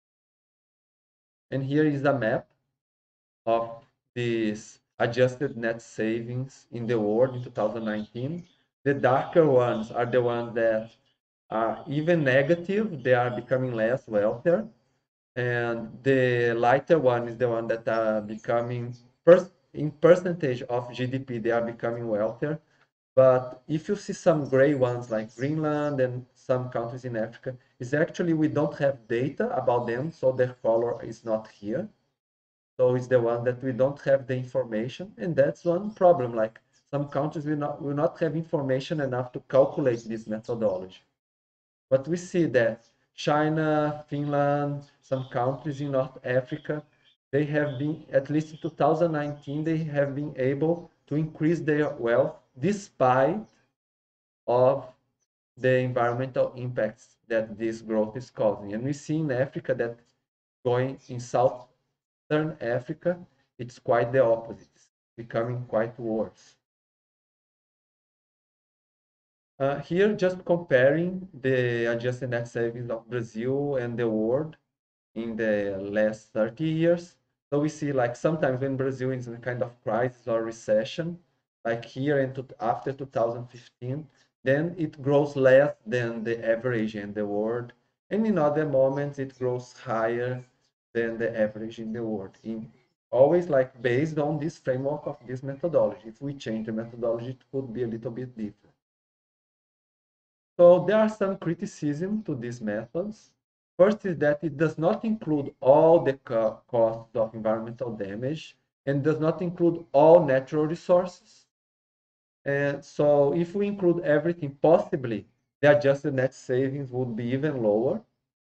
and here is a map of these adjusted net savings in the world in two thousand nineteen. The darker ones are the ones that are even negative, they are becoming less wealthier. And the lighter one is the one that are becoming, first in percentage of G D P, they are becoming wealthier. But if you see some gray ones like Greenland and some countries in Africa, is actually we don't have data about them, so their color is not here. So it's the one that we don't have the information, and that's one problem. Like some countries will not will not have information enough to calculate this methodology. But we see that China, Finland, some countries in North Africa, they have been, at least in two thousand nineteen, they have been able to increase their wealth despite of the environmental impacts that this growth is causing. And we see in Africa that going in Southern Africa, it's quite the opposite, it's becoming quite worse. Uh, here, just comparing the adjusted net savings of Brazil and the world in the last thirty years. So we see like sometimes when Brazil is in a kind of crisis or recession, like here and after two thousand fifteen, then it grows less than the average in the world. And in other moments, it grows higher than the average in the world. In, always like based on this framework of this methodology. If we change the methodology, it could be a little bit different. So there are some criticism to these methods. First is that it does not include all the co costs of environmental damage and does not include all natural resources. And so if we include everything, possibly the adjusted net savings would be even lower.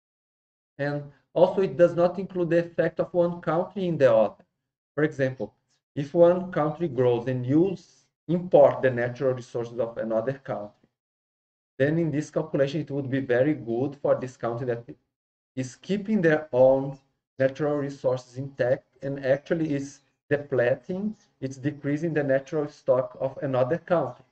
And also it does not include the effect of one country in the other. For example, if one country grows and use import the natural resources of another country, then in this calculation, it would be very good for this country that is keeping their own natural resources intact and actually is depleting, it's decreasing the natural stock of another country.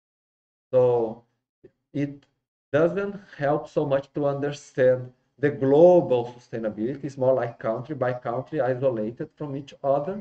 So it doesn't help so much to understand the global sustainability. It's more like country by country, isolated from each other.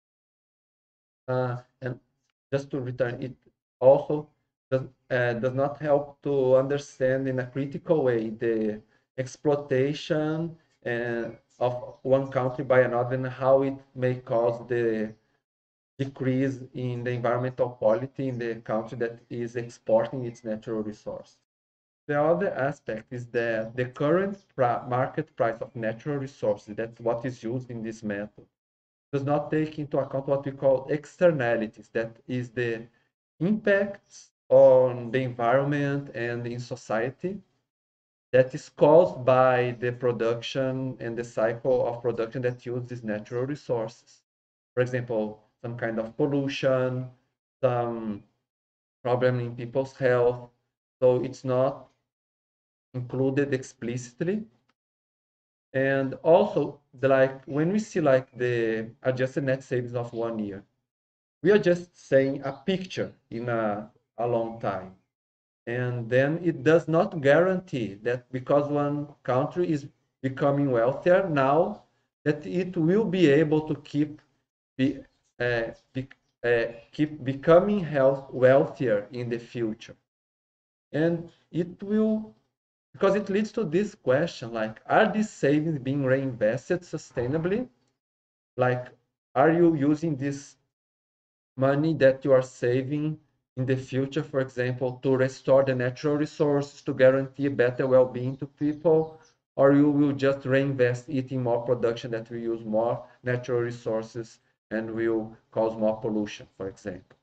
Uh, and just to return, it also does, uh, does not help to understand in a critical way the exploitation uh, of one country by another and how it may cause the decrease in the environmental quality in the country that is exporting its natural resource. The other aspect is that the current market price of natural resources, that's what is used in this method, does not take into account what we call externalities, that is the impacts on the environment and in society that is caused by the production and the cycle of production that uses natural resources. For example, some kind of pollution, some problem in people's health. So it's not included explicitly. And also, the, like when we see like the adjusted net savings of one year, we are just saying a picture in a, a long time. And then it does not guarantee that because one country is becoming wealthier now, that it will be able to keep be, uh, be, uh, keep becoming health, wealthier in the future. And it will, because it leads to this question, like, are these savings being reinvested sustainably? Like, are you using this money that you are saving in the future, for example, to restore the natural resources to guarantee better well-being to people, or you will just reinvest it in more production that will use more natural resources and will cause more pollution, for example.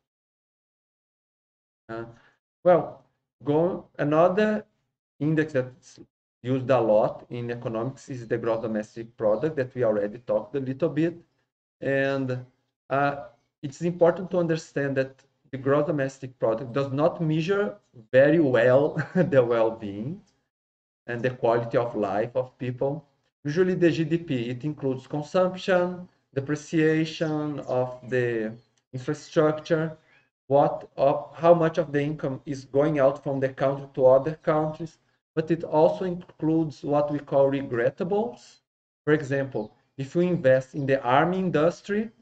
Uh, well, go another index that's used a lot in economics is the gross domestic product that we already talked a little bit. And uh, it's important to understand that the gross domestic product does not measure very well the well-being and the quality of life of people. Usually the G D P, it includes consumption, depreciation of the infrastructure, what of, how much of the income is going out from the country to other countries, but it also includes what we call regrettables. For example, if you invest in the army industry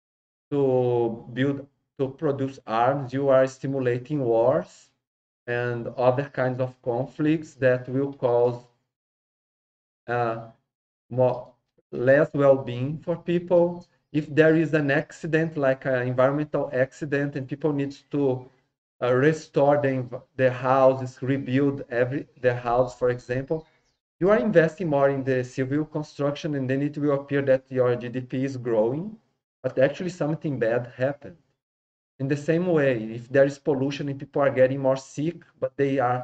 to build, to produce arms, you are stimulating wars and other kinds of conflicts that will cause uh, more less well-being for people. If there is an accident, like an environmental accident, and people need to uh, restore the, the houses, rebuild every the house, for example, you are investing more in the civil construction, and then it will appear that your G D P is growing, but actually something bad happened. In the same way, if there is pollution and people are getting more sick, but they are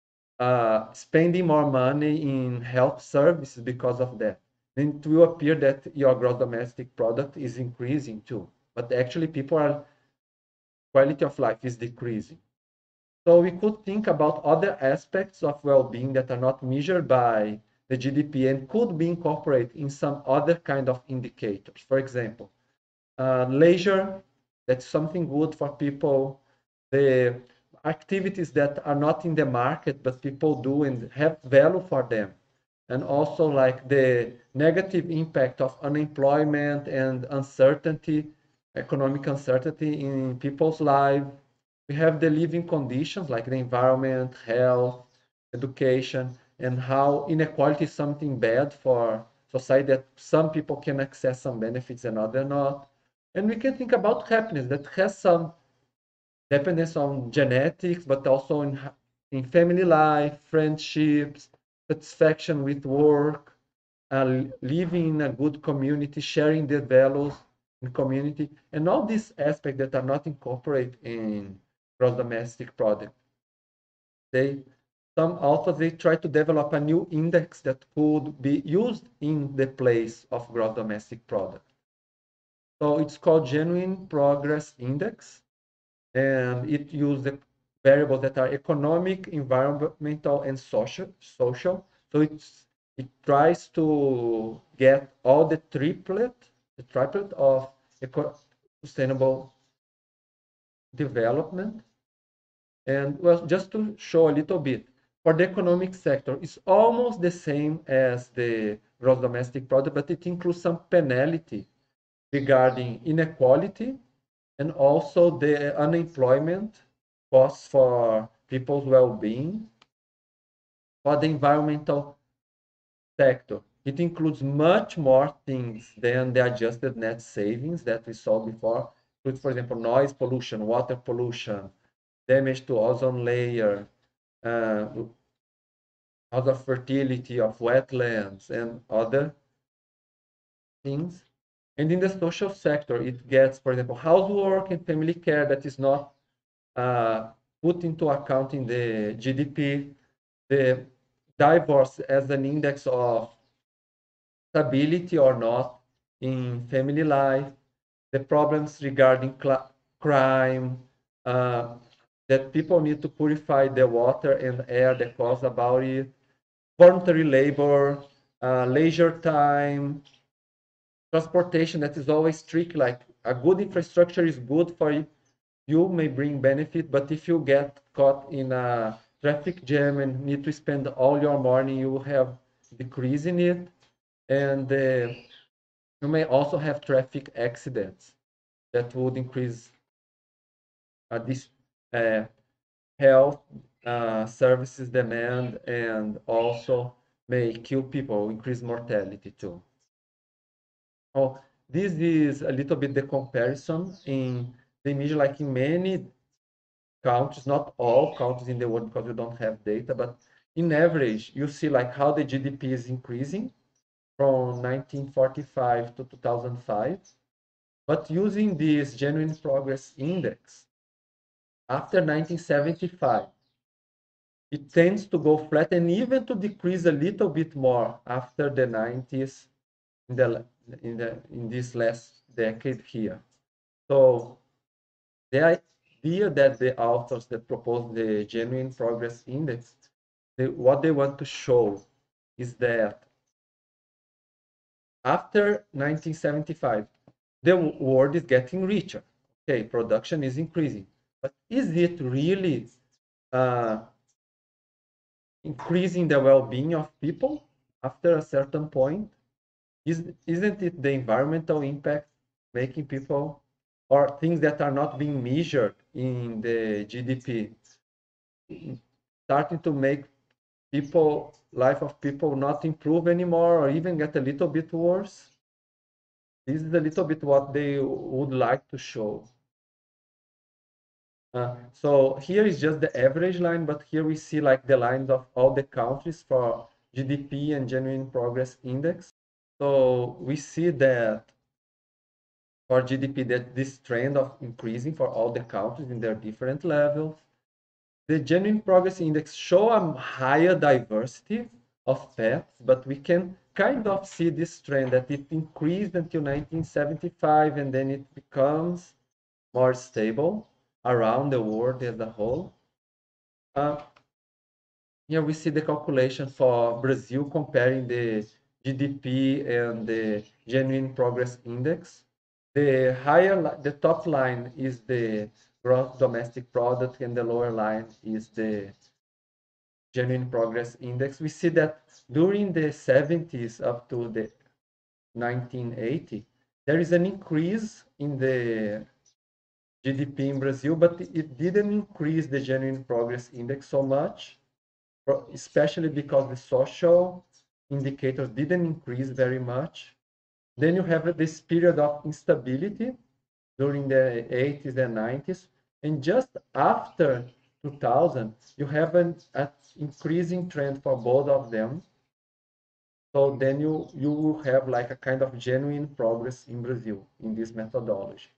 uh, spending more money in health services because of that, then it will appear that your gross domestic product is increasing too. But actually, people are quality of life is decreasing. So we could think about other aspects of well-being that are not measured by the G D P and could be incorporated in some other kind of indicators. For example, uh, leisure, that's something good for people. The activities that are not in the market, but people do and have value for them. And also like the negative impact of unemployment and uncertainty, economic uncertainty in people's lives. We have the living conditions like the environment, health, education, and how inequality is something bad for society, that some people can access some benefits and others not. And we can think about happiness that has some dependence on genetics, but also in, in family life, friendships, satisfaction with work, uh, living in a good community, sharing the values in community, and all these aspects that are not incorporated in gross domestic product. They, some authors, they try to develop a new index that could be used in the place of gross domestic product. So it's called Genuine Progress Index, and it uses the variables that are economic, environmental, and social. Social. So it's it tries to get all the triplet, the triplet of eco sustainable development. And well, just to show a little bit, for the economic sector, it's almost the same as the gross domestic product, but it includes some penalty regarding inequality and also the unemployment costs for people's well-being. For the environmental sector, it includes much more things than the adjusted net savings that we saw before. Includes, for example, noise pollution, water pollution, damage to ozone layer, uh, other fertility of wetlands, and other things. And in the social sector, it gets, for example, housework and family care that is not uh, put into account in the G D P, the divorce as an index of stability or not in family life, the problems regarding crime, uh, that people need to purify the water and air that cause about it, voluntary labor, uh, leisure time, transportation that is always tricky. Like a good infrastructure is good for you, you may bring benefit, but if you get caught in a traffic jam and need to spend all your morning, you will have decrease in it. And uh, you may also have traffic accidents that would increase uh, this uh, health uh, services demand, and also may kill people, increase mortality too. Oh, this is a little bit the comparison in the image, like in many countries, not all countries in the world because we don't have data, but in average, you see like how the G D P is increasing from nineteen forty-five to two thousand five. But using this genuine progress index, after nineteen seventy-five, it tends to go flat and even to decrease a little bit more after the nineties in the in the in this last decade here. So the idea that the authors that propose the genuine progress index, they, what they want to show is that after nineteen seventy-five, the world is getting richer. Okay, production is increasing, but is it really uh, increasing the well-being of people after a certain point? Is, isn't it the environmental impact making people, or things that are not being measured in the G D P, starting to make people, life of people not improve anymore or even get a little bit worse? This is a little bit what they would like to show. Uh, so here is just the average line, but here we see like the lines of all the countries for G D P and genuine progress index. So we see that for G D P, that this trend of increasing for all the countries in their different levels. The genuine progress index show a higher diversity of paths, but we can kind of see this trend that it increased until nineteen seventy-five and then it becomes more stable around the world as a whole. Uh, here we see the calculation for Brazil comparing the G D P and the genuine progress index. The higher, the top line is the gross domestic product, and the lower line is the genuine progress index. We see that during the seventies up to the nineteen eighty, there is an increase in the G D P in Brazil, but it didn't increase the genuine progress index so much, especially because the social indicators didn't increase very much. Then you have this period of instability during the eighties and nineties. And just after two thousand, you have an, an increasing trend for both of them. So then you, you will have like a kind of genuine progress in Brazil in this methodology.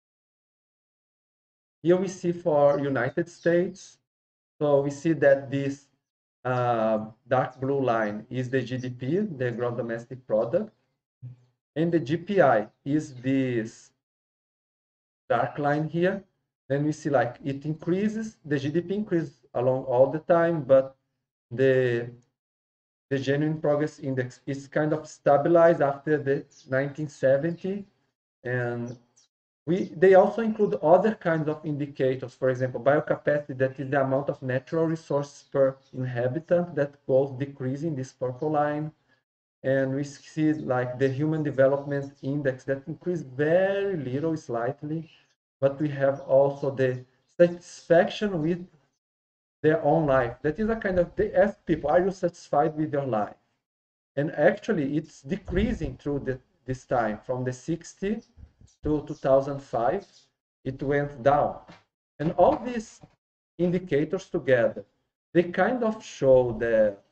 Here we see for United States. So we see that this uh, dark blue line is the G D P, the gross domestic product. And the G P I is this dark line here. Then we see like it increases, the G D P increases along all the time, but the the genuine progress index is kind of stabilized after the nineteen seventy. And we they also include other kinds of indicators, for example, biocapacity, that is the amount of natural resources per inhabitant that goes decreasing, this purple line. And we see like the human development index that increased very little, slightly, but we have also the satisfaction with their own life. That is a kind of, they ask people, are you satisfied with your life? And actually it's decreasing through the, this time from the sixty to two thousand five, it went down. And all these indicators together, they kind of show that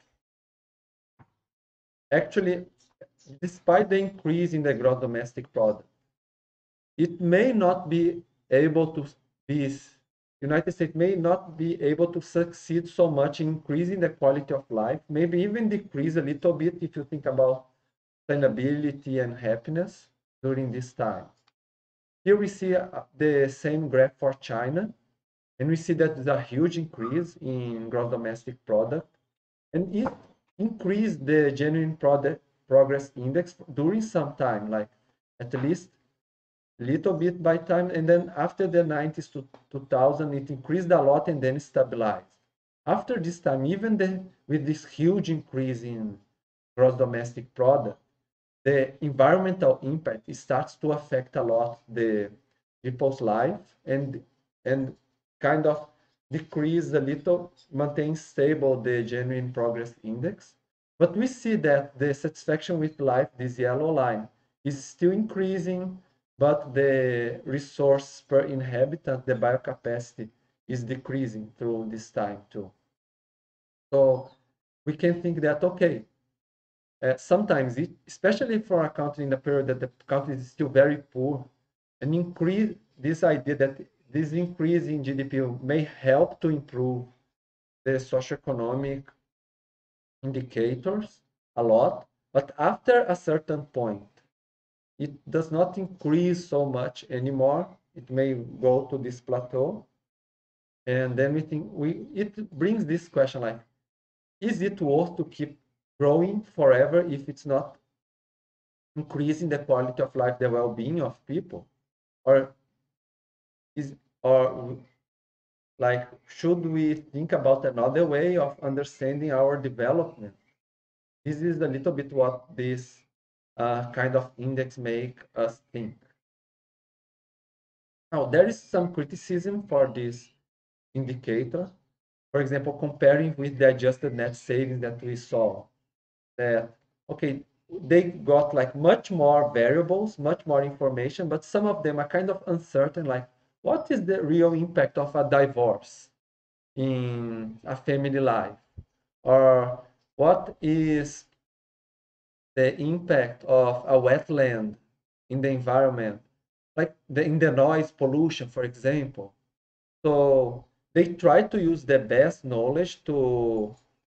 actually, despite the increase in the gross domestic product, it may not be able to be, United States may not be able to succeed so much in increasing the quality of life, maybe even decrease a little bit if you think about sustainability and happiness during this time. Here we see the same graph for China, and we see that there's a huge increase in gross domestic product, and it increased the genuine product progress index during some time, like at least little bit by time, and then after the nineties to two thousand, it increased a lot and then stabilized. After this time, even the, with this huge increase in gross domestic product, the environmental impact starts to affect a lot the people's life, and and kind of decrease a little, maintain stable the genuine progress index. But we see that the satisfaction with life, this yellow line, is still increasing, but the resource per inhabitant, the biocapacity, is decreasing through this time too. So we can think that, okay, uh, sometimes, it, especially for a country in the period that the country is still very poor, an increase, this idea that this increase in G D P may help to improve the socioeconomic indicators a lot, but after a certain point, it does not increase so much anymore. It may go to this plateau. And then we think we it brings this question like, is it worth to keep growing forever if it's not increasing the quality of life, the well-being of people? Or is or like should we think about another way of understanding our development? This is a little bit what this uh, kind of index make us think. Now, there is some criticism for this indicator. For example, comparing with the adjusted net savings that we saw, that, okay, they got like much more variables, much more information, but some of them are kind of uncertain, like what is the real impact of a divorce in a family life? Or what is the impact of a wetland in the environment, like the, in the noise pollution, for example. So they try to use the best knowledge to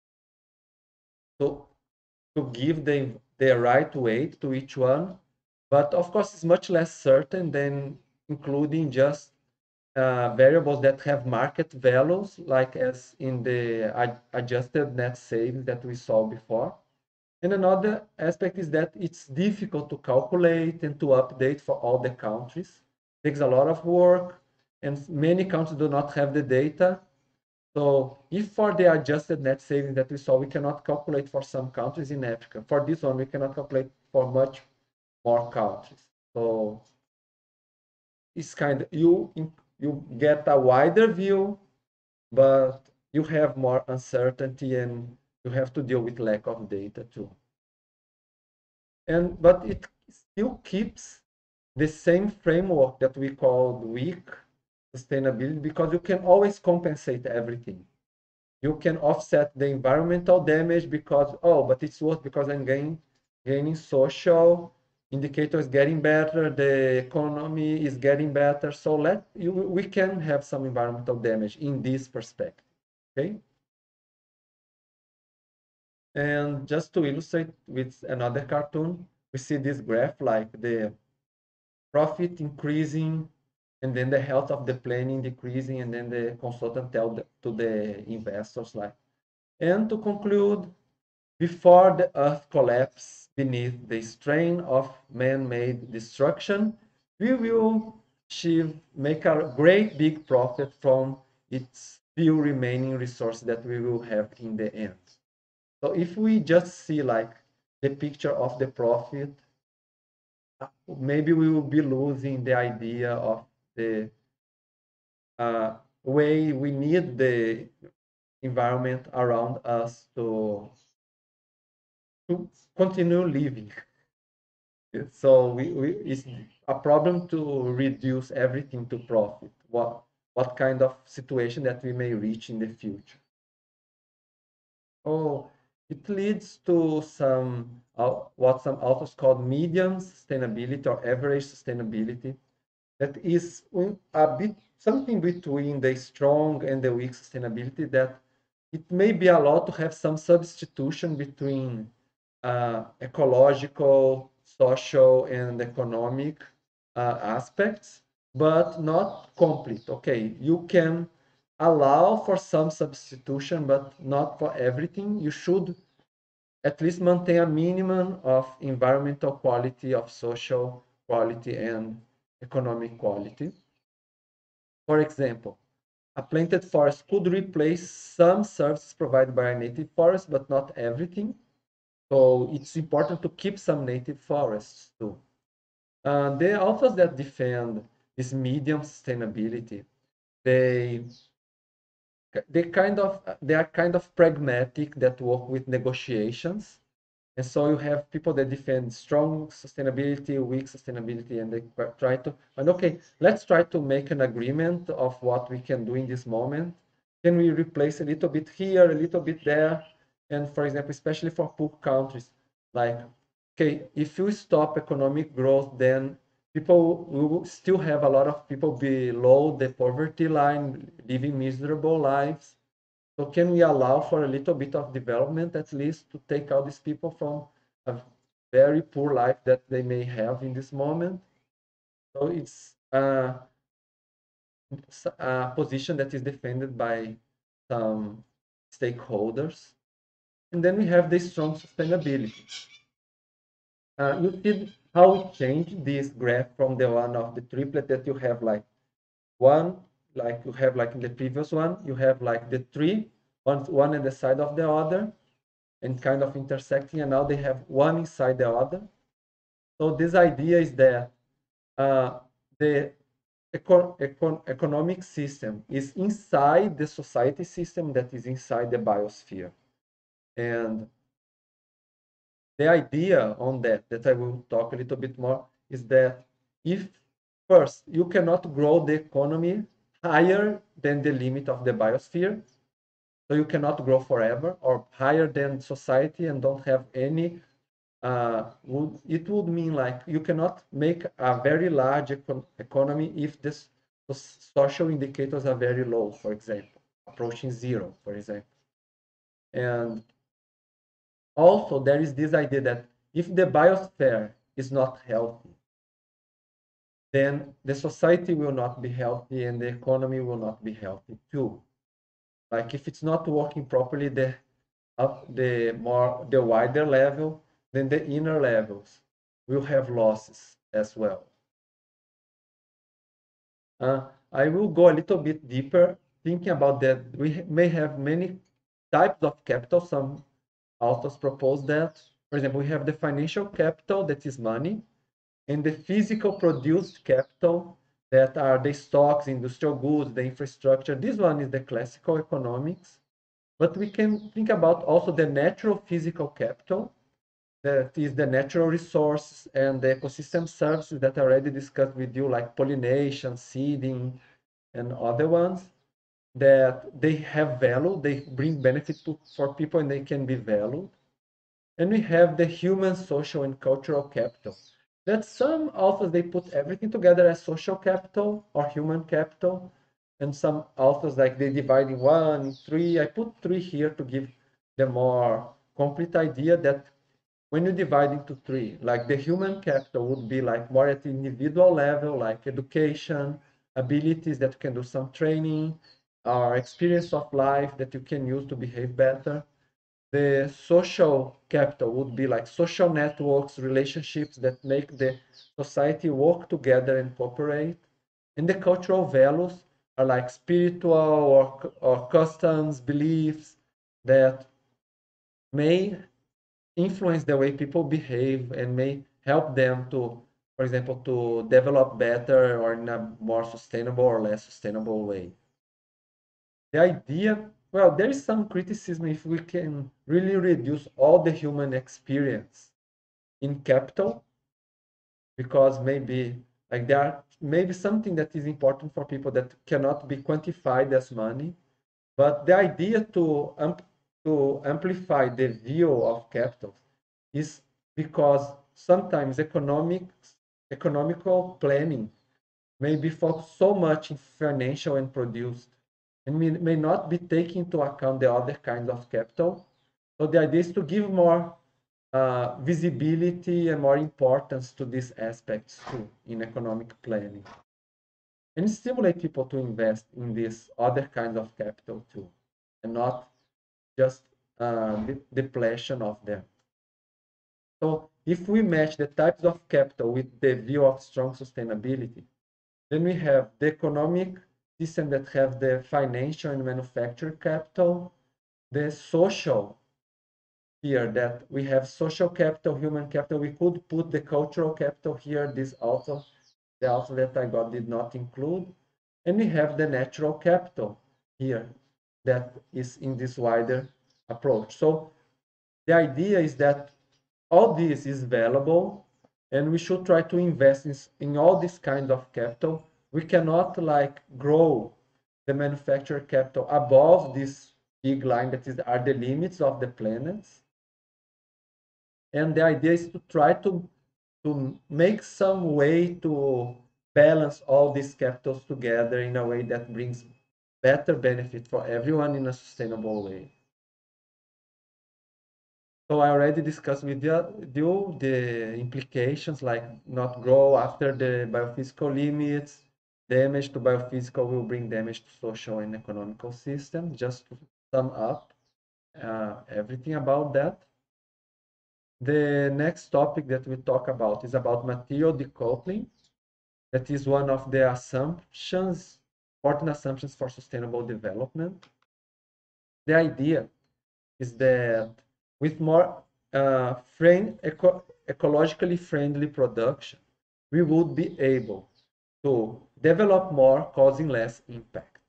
to to give the the right weight to each one, but of course it's much less certain than including just uh, variables that have market values, like as in the ad adjusted net savings that we saw before. And another aspect is that it's difficult to calculate and to update for all the countries. It takes a lot of work, and many countries do not have the data. So if for the adjusted net savings that we saw, we cannot calculate for some countries in Africa, for this one, we cannot calculate for much more countries. So it's kind of, you, you get a wider view, but you have more uncertainty and you have to deal with lack of data too. And but it still keeps the same framework that we called weak sustainability, because you can always compensate everything. You can offset the environmental damage because, oh, but it's worth because I'm gaining gaining social indicators getting better, the economy is getting better. So let you we can have some environmental damage in this perspective. Okay. And just to illustrate with another cartoon, we see this graph like the profit increasing, and then the health of the planning decreasing, and then the consultant tell the, to the investors like, and to conclude, before the earth collapse beneath the strain of man-made destruction, we will achieve, make a great big profit from its few remaining resources that we will have in the end. So if we just see like the picture of the profit, maybe we will be losing the idea of the uh, way we need the environment around us to to continue living. So we, we it's a problem to reduce everything to profit. What what kind of situation that we may reach in the future? Oh, it leads to some uh, what some authors call medium sustainability or average sustainability. That is a bit something between the strong and the weak sustainability, that it may be allowed to have some substitution between uh, ecological, social, and economic uh, aspects, but not complete. Okay, you can allow for some substitution, but not for everything. You should at least maintain a minimum of environmental quality, of social quality, and economic quality. For example, a planted forest could replace some services provided by a native forest, but not everything. So it's important to keep some native forests too. Uh, the authors that defend this medium sustainability they they kind of they are kind of pragmatic, that work with negotiations. And so you have people that defend strong sustainability, weak sustainability, and they try to, and okay, let's try to make an agreement of what we can do in this moment. Can we replace a little bit here, a little bit there? And for example, especially for poor countries, like, okay, if you stop economic growth, then people will still have a lot of people below the poverty line living miserable lives. So can we allow for a little bit of development, at least, to take out these people from a very poor life that they may have in this moment? So it's a, a position that is defended by some stakeholders. And then we have the strong sustainability. Uh, you see how it changed this graph from the one of the triplet that you have like one, like you have like in the previous one, you have like the three, one, one on the side of the other, and kind of intersecting, and now they have one inside the other. So this idea is that uh, the eco eco economic system is inside the society system that is inside the biosphere. And the idea on that, that I will talk a little bit more, is that if first you cannot grow the economy higher than the limit of the biosphere, so you cannot grow forever, or higher than society and don't have any uh, would, it would mean like you cannot make a very large econ economy if the social indicators are very low, for example, approaching zero, for example. And also there is this idea that if the biosphere is not healthy, then the society will not be healthy and the economy will not be healthy too. Like if it's not working properly, the up the more the wider level, then the inner levels will have losses as well. Uh, I will go a little bit deeper, thinking about that we may have many types of capital. Some authors propose that. For example, we have the financial capital, that is money, and the physical produced capital, that are the stocks, industrial goods, the infrastructure. This one is the classical economics. But we can think about also the natural physical capital, that is the natural resources and the ecosystem services that I already discussed with you, like pollination, seeding, and other ones, that they have value, they bring benefit to, for people, and they can be valued. And we have the human, social, and cultural capital. That some authors, they put everything together as social capital or human capital, and some authors, like they divide in one, in three. I put three here to give the more complete idea that when you divide into three, like the human capital would be like more at the individual level, like education, abilities that you can do some training, or experience of life that you can use to behave better. The social capital would be like social networks, relationships that make the society work together and cooperate. And the cultural values are like spiritual or, or customs, beliefs that may influence the way people behave and may help them to, for example, to develop better or in a more sustainable or less sustainable way. The idea, well, there is some criticism if we can really reduce all the human experience in capital, because maybe like there are maybe something that is important for people that cannot be quantified as money. But the idea to amp to amplify the view of capital is because sometimes economics economical planning may be focused so much in financial and produced, and may, may not be taking into account the other kinds of capital. So the idea is to give more uh, visibility and more importance to these aspects too in economic planning, and stimulate people to invest in these other kinds of capital too, and not just uh, the depletion of them. So if we match the types of capital with the view of strong sustainability, then we have the economic system that have the financial and manufacturing capital, the social here that we have social capital, human capital. We could put the cultural capital here. This also, the also that I got did not include. And we have the natural capital here that is in this wider approach. So the idea is that all this is valuable, and we should try to invest in, in all this kind of capital. We cannot like grow the manufacturer capital above this big line that is are the limits of the planets. And the idea is to try to to make some way to balance all these capitals together in a way that brings better benefit for everyone in a sustainable way. So I already discussed with you the implications, like not grow after the biophysical limits. Damage to biophysical will bring damage to social and economical systems. Just to sum up uh, everything about that. The next topic that we talk about is about material decoupling. That is one of the assumptions, important assumptions for sustainable development. The idea is that with more uh, friend, eco ecologically friendly production, we would be able to develop more, causing less impact.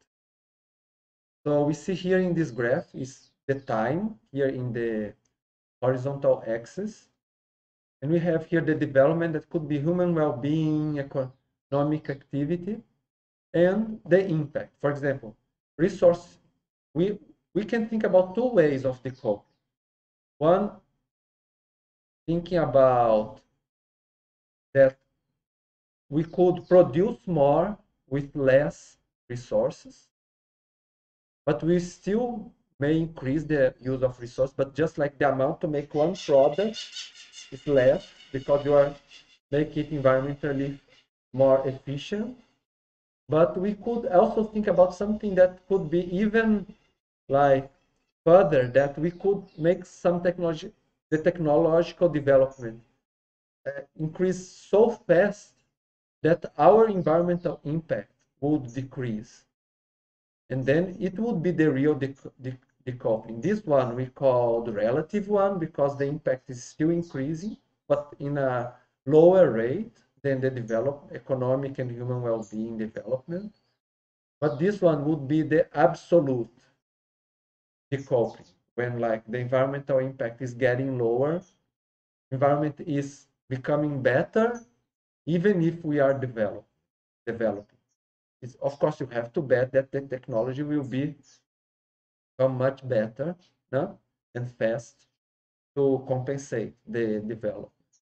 So we see here in this graph is the time here in the horizontal axis. And we have here the development that could be human well-being, economic activity, and the impact. For example, resource, we, we can think about two ways of decoupling. One, thinking about that we could produce more with less resources, but we still may increase the use of resources, but just like the amount to make one product is less because you are making it environmentally more efficient. But we could also think about something that could be even like further, that we could make some technology, the technological development uh, increase so fast that our environmental impact would decrease. And then it would be the real de de decoupling. This one we call the relative one because the impact is still increasing, but in a lower rate than the developed economic and human well-being development. But this one would be the absolute decoupling, when like the environmental impact is getting lower, environment is becoming better, even if we are develop, developing. It's, of course, you have to bet that the technology will be much better, no? And fast to compensate the development.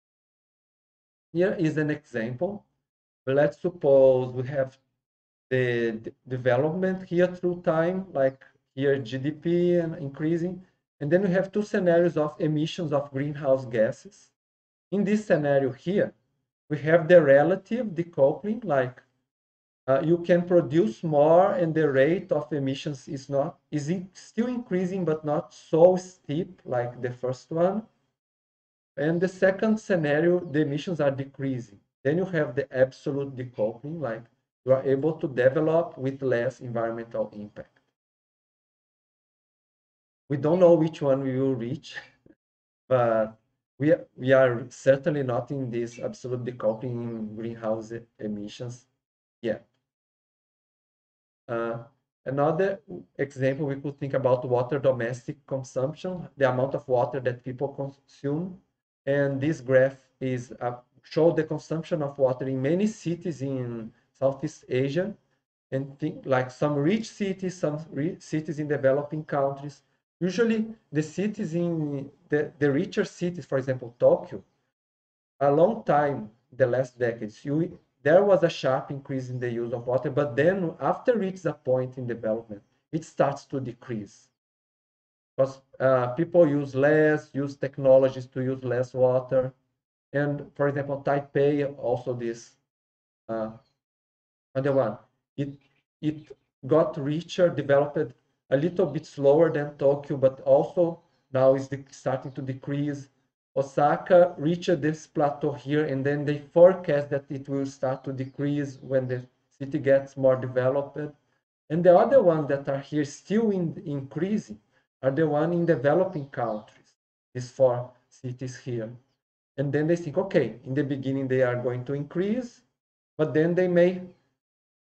Here is an example. Let's suppose we have the development here through time, like here G D P and increasing. And then we have two scenarios of emissions of greenhouse gases. In this scenario here, we have the relative decoupling, like uh, you can produce more and the rate of emissions is not is in, still increasing, but not so steep like the first one. And the second scenario, the emissions are decreasing. Then you have the absolute decoupling, like you are able to develop with less environmental impact. We don't know which one we will reach, but we, we are certainly not in this absolute decoupling in greenhouse emissions yet. Uh, another example, we could think about water domestic consumption, the amount of water that people consume. And this graph is uh, show the consumption of water in many cities in Southeast Asia, and think like some rich cities, some cities in developing countries. Usually the cities in the, the richer cities, for example, Tokyo, a long time, the last decades, you, there was a sharp increase in the use of water, but then after reaches a point in development, it starts to decrease. Because uh, people use less, use technologies to use less water. And for example, Taipei, also this uh, other one, it, it got richer, developed a little bit slower than Tokyo, but also now is starting to decrease. Osaka reached this plateau here, and then they forecast that it will start to decrease when the city gets more developed. And the other ones that are here still in, increasing are the one in developing countries, these four cities here. And then they think, okay, in the beginning they are going to increase, but then they may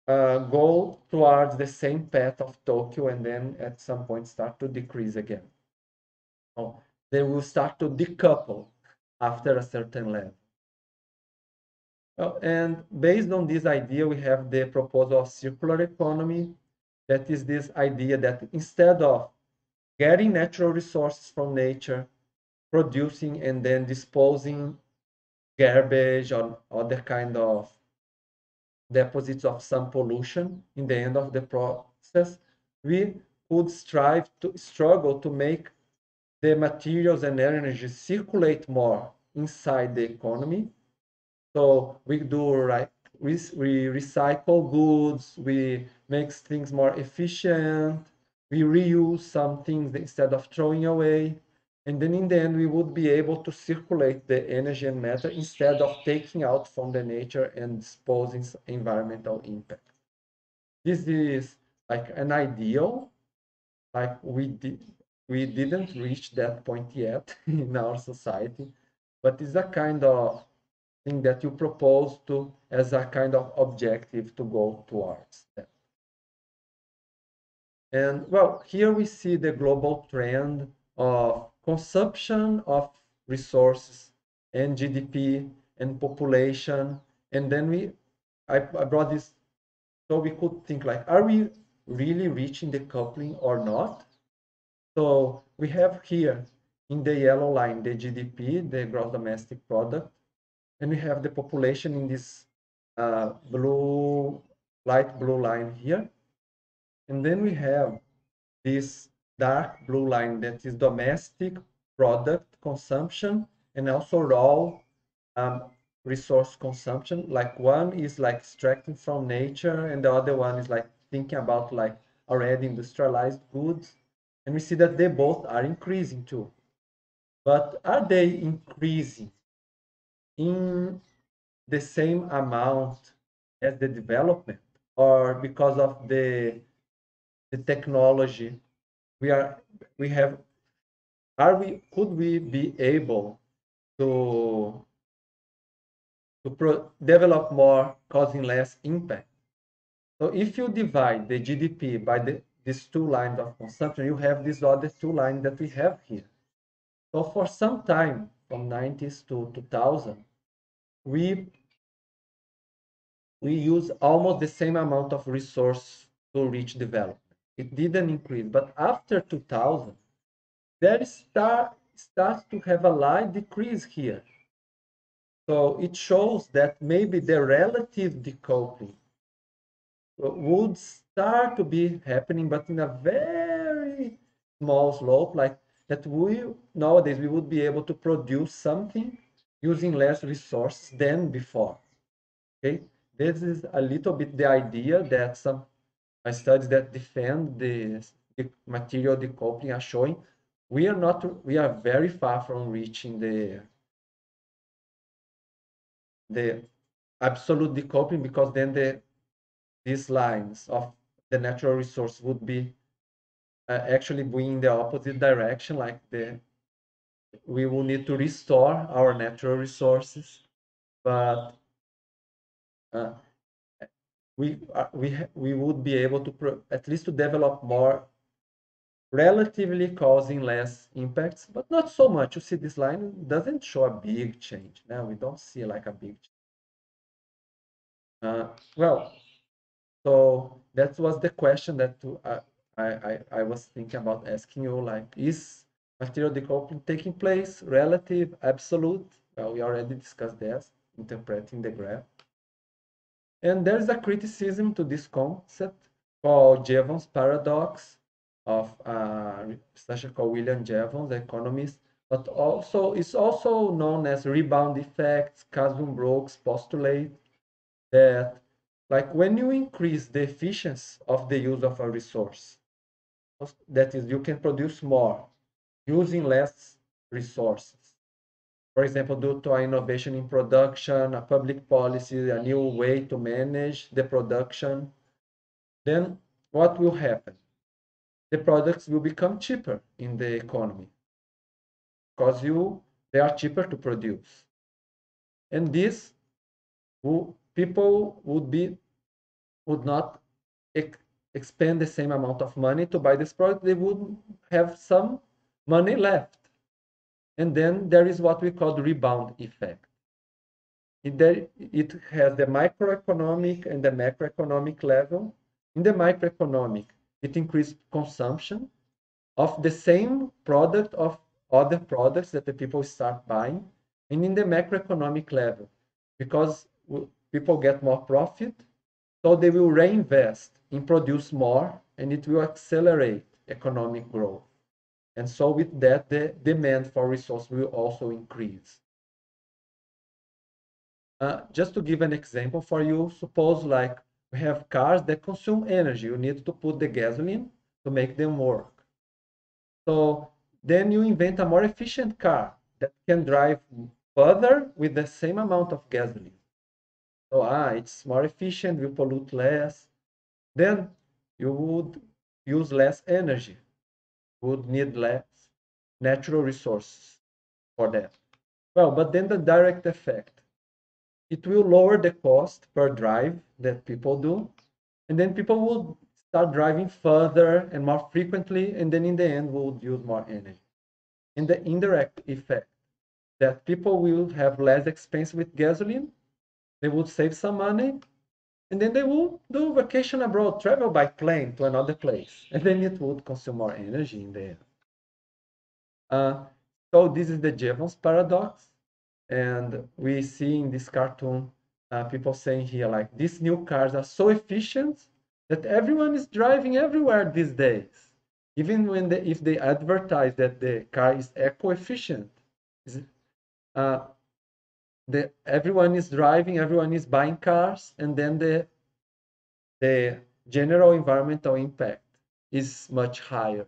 uh, go towards the same path of Tokyo and then at some point start to decrease again. So they will start to decouple after a certain level. Well, and based on this idea, we have the proposal of circular economy. That is this idea that instead of getting natural resources from nature, producing and then disposing garbage or other kind of deposits of some pollution in the end of the process, we could strive to struggle to make the materials and energy circulate more inside the economy. So we do right, we, we recycle goods, we make things more efficient, we reuse some things instead of throwing away. And then in the end, we would be able to circulate the energy and matter instead of taking out from the nature and disposing environmental impact. This is like an ideal, like we did, we didn't reach that point yet in our society, but it's a kind of thing that you propose to as a kind of objective to go towards that. And well, here we see the global trend of consumption of resources and G D P and population. And then we, I, I brought this so we could think like, are we really reaching the coupling or not? So we have here in the yellow line, the G D P, the gross domestic product, and we have the population in this uh, blue, light blue line here. And then we have this dark blue line that is domestic product consumption and also raw um, resource consumption. Like one is like extracting from nature and the other one is like thinking about like already industrialized goods. And we see that they both are increasing too. But are they increasing in the same amount as the development, or because of the the technology we are we have are we could we be able to to pro- develop more causing less impact? So if you divide the G D P by the, these two lines of consumption, you have these other two lines that we have here. So for some time from nineties to two thousand, we we use almost the same amount of resource to reach development. It didn't increase, but after two thousand, there start, starts to have a light decrease here. So it shows that maybe the relative decoupling would start to be happening, but in a very small slope, like that we nowadays we would be able to produce something using less resources than before. Okay, this is a little bit the idea that some studies that defend the, the material decoupling are showing. We are not, we are very far from reaching the the absolute decoupling, because then the these lines of the natural resource would be uh, actually going in the opposite direction, like the we will need to restore our natural resources, but uh, we uh, we we would be able to pro- at least to develop more, relatively causing less impacts, but not so much. You see, this line doesn't show a big change. Now we don't see like a big change. Uh, well, so that was the question that uh, I, I, I was thinking about asking you, like, is material decoupling taking place, relative, absolute? Well, we already discussed this, interpreting the graph. And there's a criticism to this concept called Jevons paradox of uh, researcher called William Jevons, the economist, but also it's also known as rebound effects. Kasum-Brooks postulate that, like, when you increase the efficiency of the use of a resource, that is, you can produce more using less resources. For example, due to innovation in production, a public policy, a new way to manage the production, then what will happen? The products will become cheaper in the economy because you they are cheaper to produce. And this will, people would be would not ex expend the same amount of money to buy this product. They would have some money left. And then there is what we call the rebound effect. It, there, it has the microeconomic and the macroeconomic level. In the microeconomic, it increased consumption of the same product of other products that the people start buying. And in the macroeconomic level, because people get more profit, so they will reinvest in produce more, and it will accelerate economic growth. And so with that, the demand for resources will also increase. Uh, just to give an example for you, suppose like we have cars that consume energy. You need to put the gasoline to make them work. So then you invent a more efficient car that can drive further with the same amount of gasoline. So ah, it's more efficient, will pollute less. Then you would use less energy, would need less natural resources for that. Well, but then the direct effect, it will lower the cost per drive that people do, and then people will start driving further and more frequently, and then in the end will use more energy. And the indirect effect, that people will have less expense with gasoline, they would save some money, and then they will do vacation abroad, travel by plane to another place, and then it would consume more energy in the end. Uh, so this is the Jevons paradox, and we see in this cartoon uh, people saying here like these new cars are so efficient that everyone is driving everywhere these days, even when they, if they advertise that the car is eco-efficient. Uh, the everyone is driving, everyone is buying cars, and then the the general environmental impact is much higher.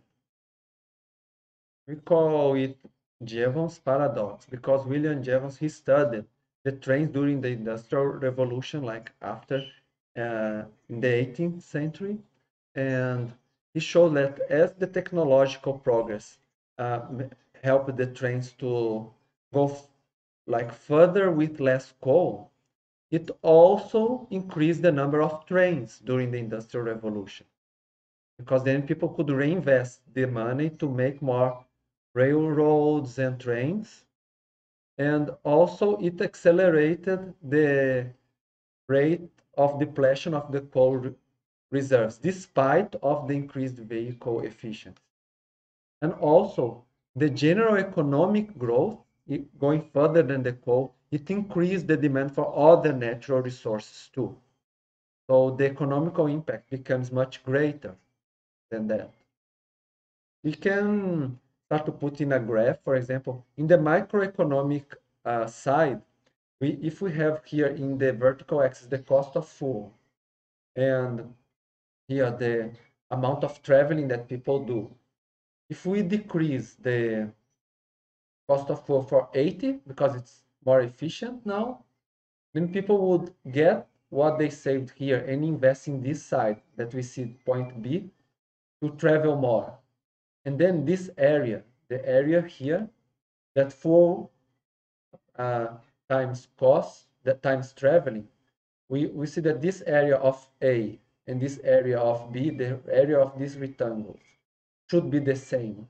We call it Jevons paradox because William Jevons, he studied the trains during the Industrial Revolution, like after uh, in the eighteenth century, and he showed that as the technological progress uh, helped the trains to go like further with less coal, it also increased the number of trains during the Industrial Revolution, because then people could reinvest the money to make more railroads and trains. And also it accelerated the rate of depletion of the coal re reserves, despite of the increased vehicle efficiency. And also the general economic growth, it, going further than the coal, it increased the demand for other natural resources too. So the economical impact becomes much greater than that. We can start to put in a graph, for example, in the microeconomic uh, side, we, if we have here in the vertical axis the cost of fuel, and here the amount of traveling that people do. If we decrease the cost of fuel for eighty, because it's more efficient now, then people would get what they saved here and invest in this side that we see point B to travel more. And then this area, the area here, that full uh, times cost, that times traveling, we, we see that this area of A and this area of B, the area of these rectangles, should be the same.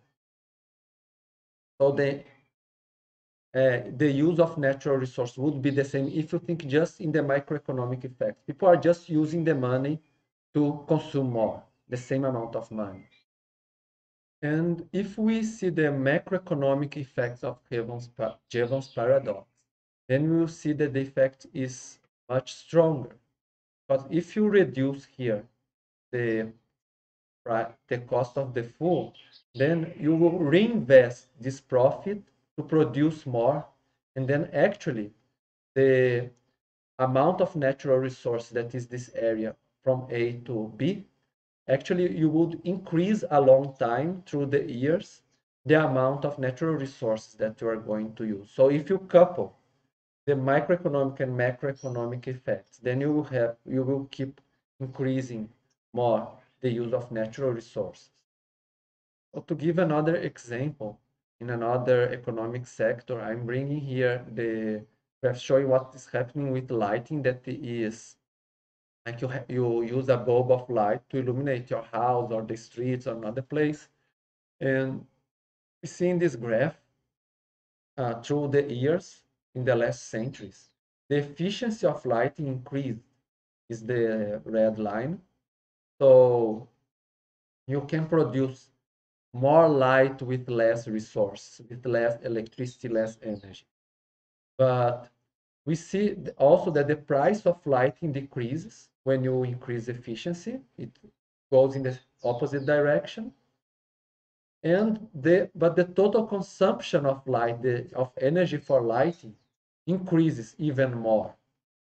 So the, uh, the use of natural resource would be the same if you think just in the microeconomic effect. People are just using the money to consume more, the same amount of money. And if we see the macroeconomic effects of Jevons, Jevons paradox, then we will see that the effect is much stronger. But if you reduce here the, the cost of the fuel, then you will reinvest this profit to produce more. And then actually the amount of natural resource that is this area from A to B, actually you would increase a long time through the years the amount of natural resources that you are going to use. So if you couple the microeconomic and macroeconomic effects, then you will have you will keep increasing more the use of natural resources. So to give another example, in another economic sector, I'm bringing here the graph showing what is happening with lighting that is like you, you use a bulb of light to illuminate your house or the streets or another place. And we see in this graph, uh, through the years, in the last centuries, the efficiency of lighting increased, is the red line. So you can produce more light with less resource, with less electricity, less energy. But we see also that the price of lighting decreases when you increase efficiency. It goes in the opposite direction. And the but the total consumption of light, the, of energy for lighting, increases even more.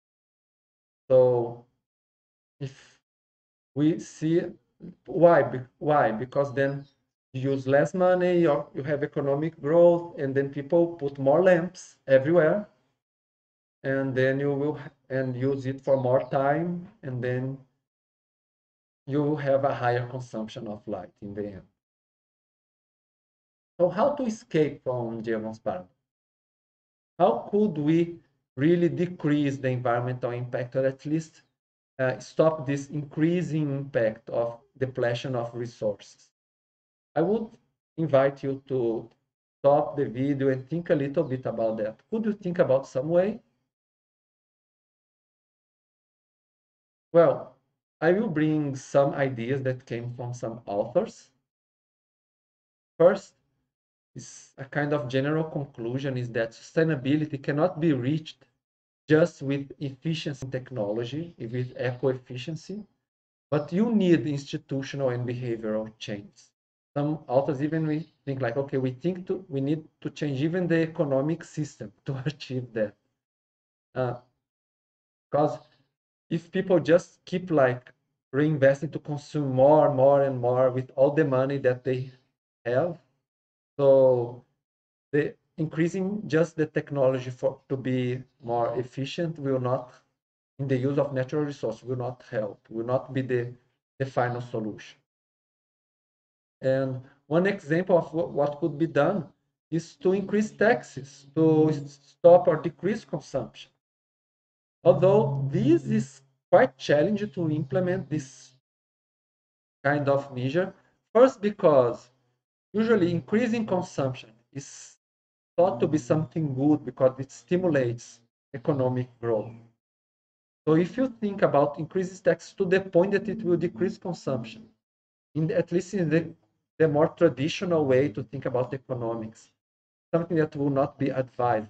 So if we see why why because then you use less money, or you have economic growth, and then people put more lamps everywhere, and then you will and use it for more time, and then you have a higher consumption of light in the end. So how to escape from Jevons paradox? How could we really decrease the environmental impact, or at least uh, stop this increasing impact of depletion of resources? I would invite you to stop the video and think a little bit about that. Could you think about some way? Well, I will bring some ideas that came from some authors. First, is a kind of general conclusion is that sustainability cannot be reached just with efficiency in technology, with eco-efficiency, but you need institutional and behavioral change. Some authors even we think like, okay, we think to we need to change even the economic system to achieve that. Uh, because if people just keep like reinvesting to consume more, more, and more with all the money that they have, so the increasing just the technology for to be more efficient will not, in the use of natural resources, will not help, will not be the, the final solution. And one example of what could be done is to increase taxes to stop or decrease consumption. Although this is quite challenging to implement this kind of measure, first because usually increasing consumption is thought to be something good because it stimulates economic growth. So if you think about increasing taxes to the point that it will decrease consumption, in the, at least in the, the more traditional way to think about economics, something that will not be advised.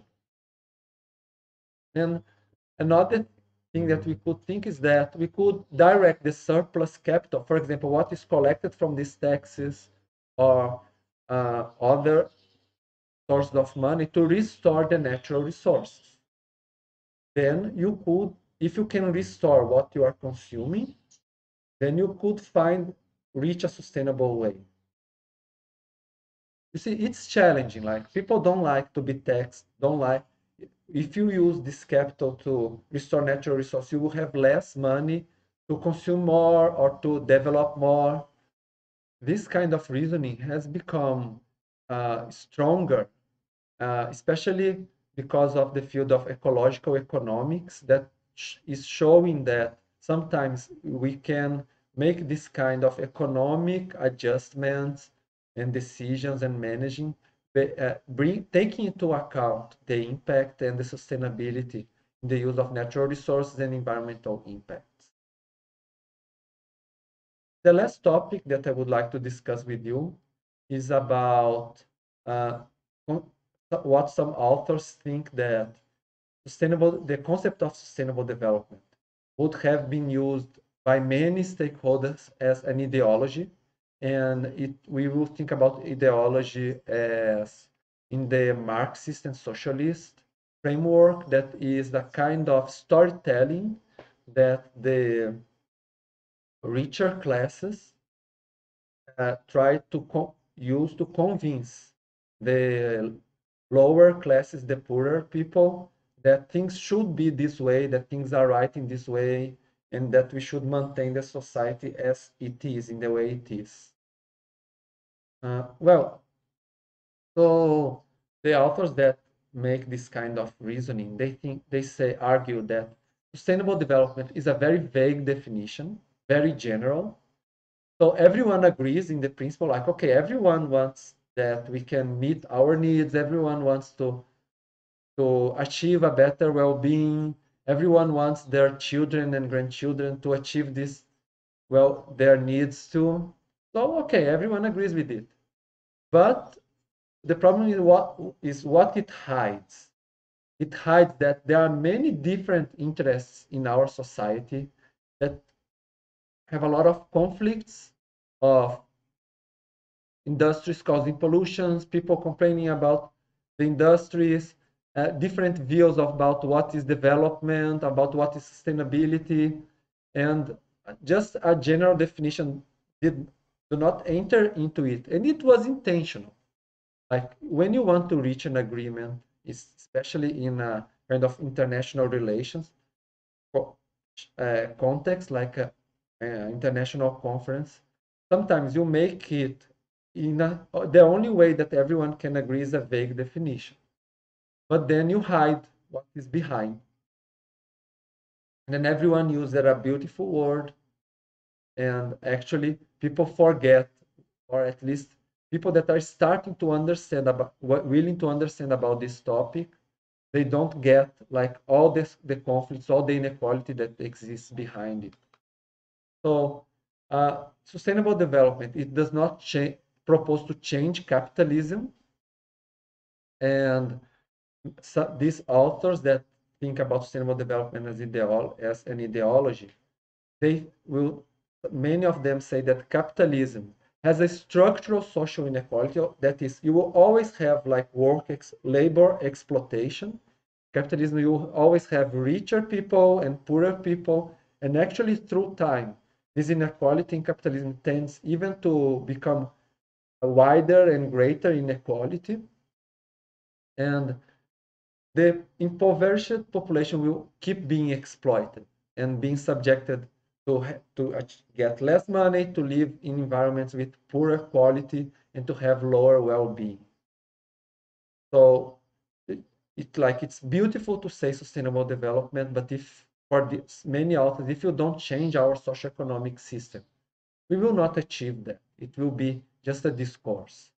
And another thing that we could think is that we could direct the surplus capital, for example, what is collected from these taxes or uh, other sources of money, to restore the natural resources. Then you could, if you can restore what you are consuming, then you could find, reach a sustainable way. You see, it's challenging. Like people don't like to be taxed, don't like, if you use this capital to restore natural resources, you will have less money to consume more or to develop more. This kind of reasoning has become uh, stronger, uh, especially because of the field of ecological economics that sh is showing that sometimes we can make this kind of economic adjustments and decisions and managing, uh, bring, taking into account the impact and the sustainability in the use of natural resources and environmental impacts. The last topic that I would like to discuss with you is about uh, what some authors think that sustainable, the concept of sustainable development would have been used by many stakeholders as an ideology, and it, we will think about ideology as in the Marxist and socialist framework, that is the kind of storytelling that the richer classes uh, try to use to convince the lower classes, the poorer people, that things should be this way, that things are right in this way, and that we should maintain the society as it is, in the way it is. Uh, well, so the authors that make this kind of reasoning, they think, they say, argue that sustainable development is a very vague definition, very general. So everyone agrees in the principle, like, okay, everyone wants that we can meet our needs. Everyone wants to, to achieve a better well-being. Everyone wants their children and grandchildren to achieve this, well, their needs too. So, okay, everyone agrees with it. But the problem is what, is what it hides. It hides that there are many different interests in our society that have a lot of conflicts of industries causing pollutions, people complaining about the industries, uh, different views about what is development, about what is sustainability, and just a general definition did do not enter into it, and it was intentional. Like when you want to reach an agreement, especially in a kind of international relations uh, context, like a, a international conference, sometimes you make it in a, the only way that everyone can agree is a vague definition, but then you hide what is behind, and then everyone uses a beautiful word, and actually people forget, or at least people that are starting to understand about, willing to understand about this topic, they don't get like all this, the conflicts, all the inequality that exists behind it. So uh, sustainable development, it does not propose to change capitalism. And so these authors that think about sustainable development as, ideolo as an ideology, they will, many of them say that capitalism has a structural social inequality. That is, you will always have like work, ex labor exploitation. Capitalism, you will always have richer people and poorer people. And actually through time, this inequality in capitalism tends even to become a wider and greater inequality. And the impoverished population will keep being exploited and being subjected to, to get less money, to live in environments with poorer quality, and to have lower well-being. So it, it like it's beautiful to say sustainable development, but if for this, many authors, if you don't change our socioeconomic system, we will not achieve that. It will be just a discourse.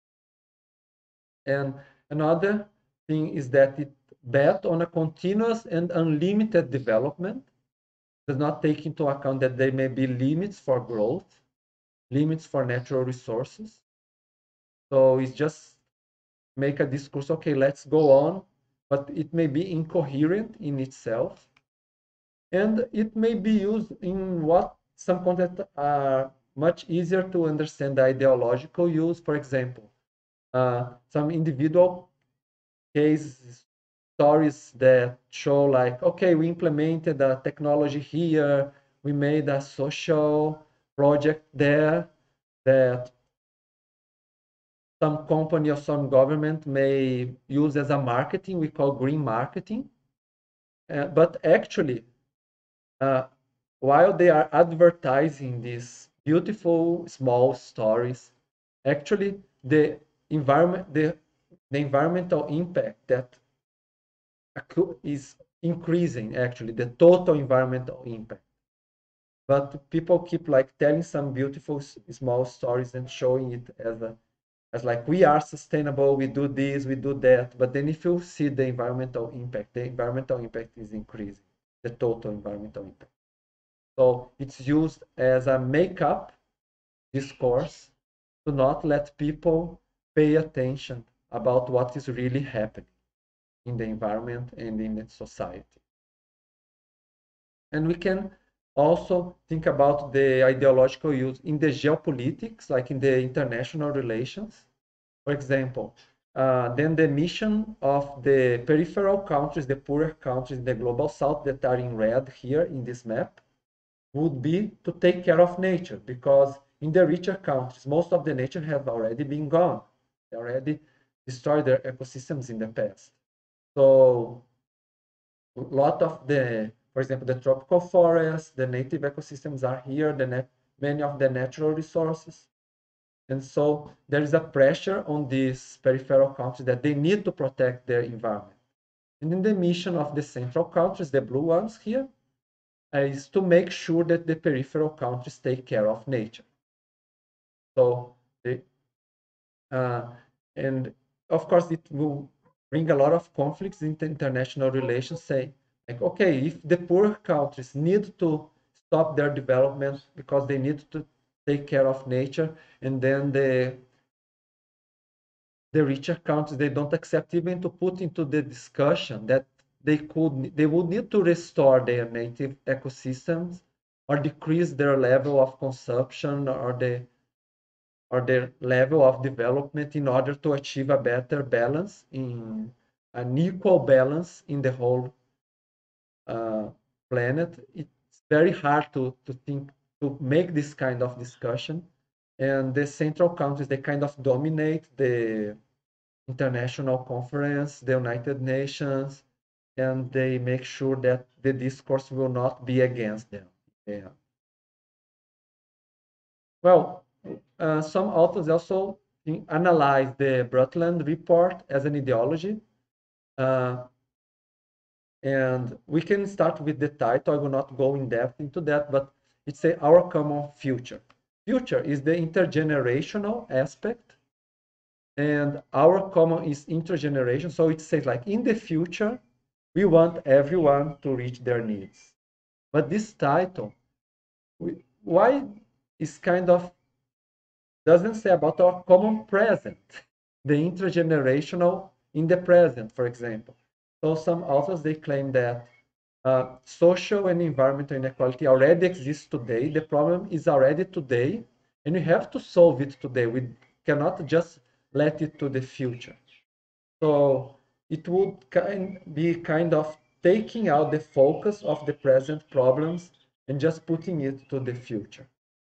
And another thing is that it bet on a continuous and unlimited development, does not take into account that there may be limits for growth, limits for natural resources. So it's just make a discourse, okay, let's go on, but it may be incoherent in itself. And it may be used in what some content are much easier to understand the ideological use. For example, uh, some individual case stories that show like, okay, we implemented a technology here, we made a social project there that some company or some government may use as a marketing, we call green marketing. Uh, but actually, uh, while they are advertising these beautiful small stories, actually the environment, the, the environmental impact that is increasing, actually, the total environmental impact. But people keep like telling some beautiful small stories and showing it as a as like, we are sustainable, we do this, we do that. But then if you see the environmental impact, the environmental impact is increasing, the total environmental impact. So it's used as a make-up discourse to not let people pay attention about what is really happening in the environment and in the society. And we can also think about the ideological use in the geopolitics, like in the international relations. For example, uh, then the mission of the peripheral countries, the poorer countries in the global south that are in red here in this map, would be to take care of nature, because in the richer countries, most of the nature has already been gone. They already destroyed their ecosystems in the past. So a lot of the, for example, the tropical forests, the native ecosystems are here, the many of the natural resources. And so there is a pressure on these peripheral countries that they need to protect their environment. And then the mission of the central countries, the blue ones here, uh, is to make sure that the peripheral countries take care of nature. So, the, uh, and of course, it will bring a lot of conflicts in international relations, say, like, okay, if the poor countries need to stop their development because they need to take care of nature, and then the the richer countries, they don't accept even to put into the discussion that they could they would need to restore their native ecosystems or decrease their level of consumption or the or their level of development in order to achieve a better balance in an equal balance in the whole uh, planet. It's very hard to, to think to make this kind of discussion, and the central countries, they kind of dominate the international conference, the United Nations, and they make sure that the discourse will not be against them. Yeah. Well, uh, some authors also analyze the Brundtland report as an ideology. Uh, and we can start with the title. I will not go in depth into that, but it's a, our common future. Future is the intergenerational aspect, and our common is intergeneration. So it says like in the future, we want everyone to reach their needs. But this title, we, why is kind of doesn't say about our common present, the intergenerational in the present, for example. So some authors, they claim that uh, social and environmental inequality already exists today. The problem is already today, and we have to solve it today. We cannot just let it to the future. So it would kind be kind of taking out the focus of the present problems and just putting it to the future.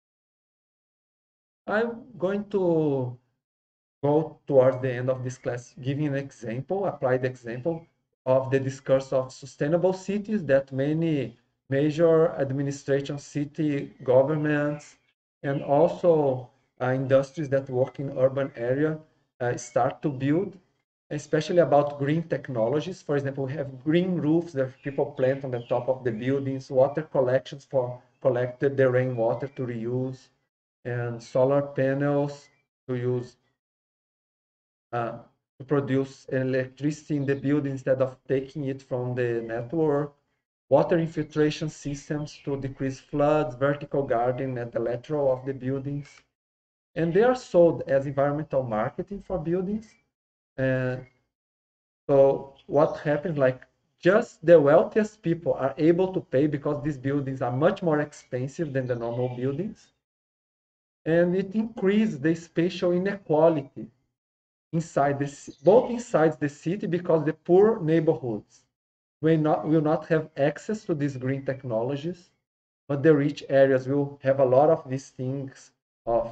I'm going to go towards the end of this class giving an example, applied example of the discourse of sustainable cities that many major administration, city governments, and also uh, industries that work in urban area uh, start to build, especially about green technologies. For example, we have green roofs that people plant on the top of the buildings, water collections for collected the rainwater to reuse, and solar panels to use uh, to produce electricity in the building instead of taking it from the network, water infiltration systems to decrease floods, vertical gardening at the lateral of the buildings. And they are sold as environmental marketing for buildings. And so what happens, like just the wealthiest people are able to pay because these buildings are much more expensive than the normal buildings. And it increases the spatial inequality inside the both inside the city, because the poor neighborhoods will not will not have access to these green technologies, but the rich areas will have a lot of these things of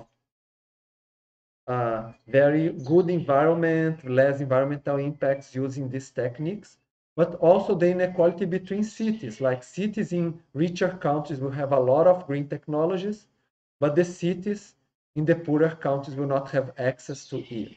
uh, very good environment, less environmental impacts using these techniques, but also the inequality between cities. Like cities in richer countries will have a lot of green technologies, but the cities in the poorer countries will not have access to it.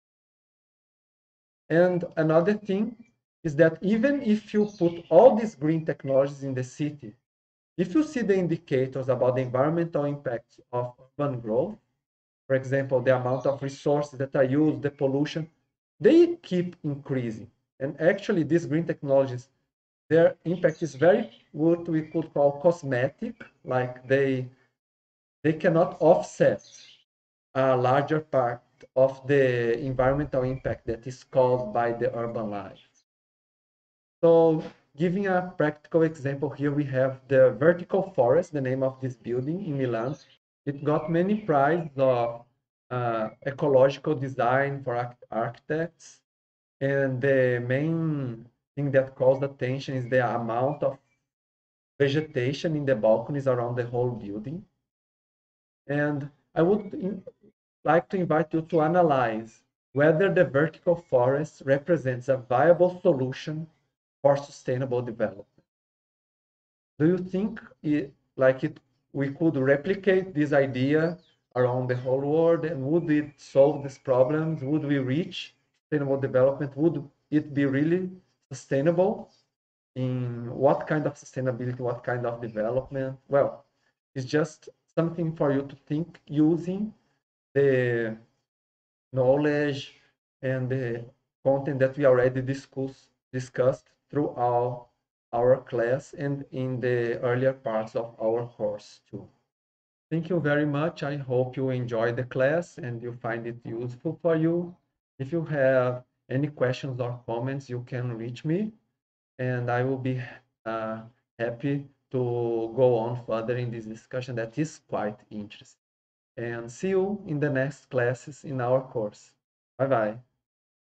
And another thing is that even if you put all these green technologies in the city, if you see the indicators about the environmental impacts of urban growth, for example, the amount of resources that are used, the pollution, they keep increasing. And actually, these green technologies, their impact is very what we could call cosmetic, like they they cannot offset a larger part of the environmental impact that is caused by the urban life. So giving a practical example here, we have the Vertical Forest, the name of this building in Milan. It got many prizes of uh, ecological design for arch architects. And the main thing that calls attention is the amount of vegetation in the balconies around the whole building. And I would in, like to invite you to analyze whether the vertical forest represents a viable solution for sustainable development. Do you think it, like it, we could replicate this idea around the whole world, and would it solve these problems? Would we reach sustainable development? Would it be really sustainable. In what kind of sustainability, what kind of development? Well, it's just something for you to think using the knowledge and the content that we already discuss, discussed throughout our class and in the earlier parts of our course too. Thank you very much. I hope you enjoy the class and you find it useful for you. If you have any questions or comments, you can reach me and I will be uh, happy to go on further in this discussion that is quite interesting. And see you in the next classes in our course. Bye bye.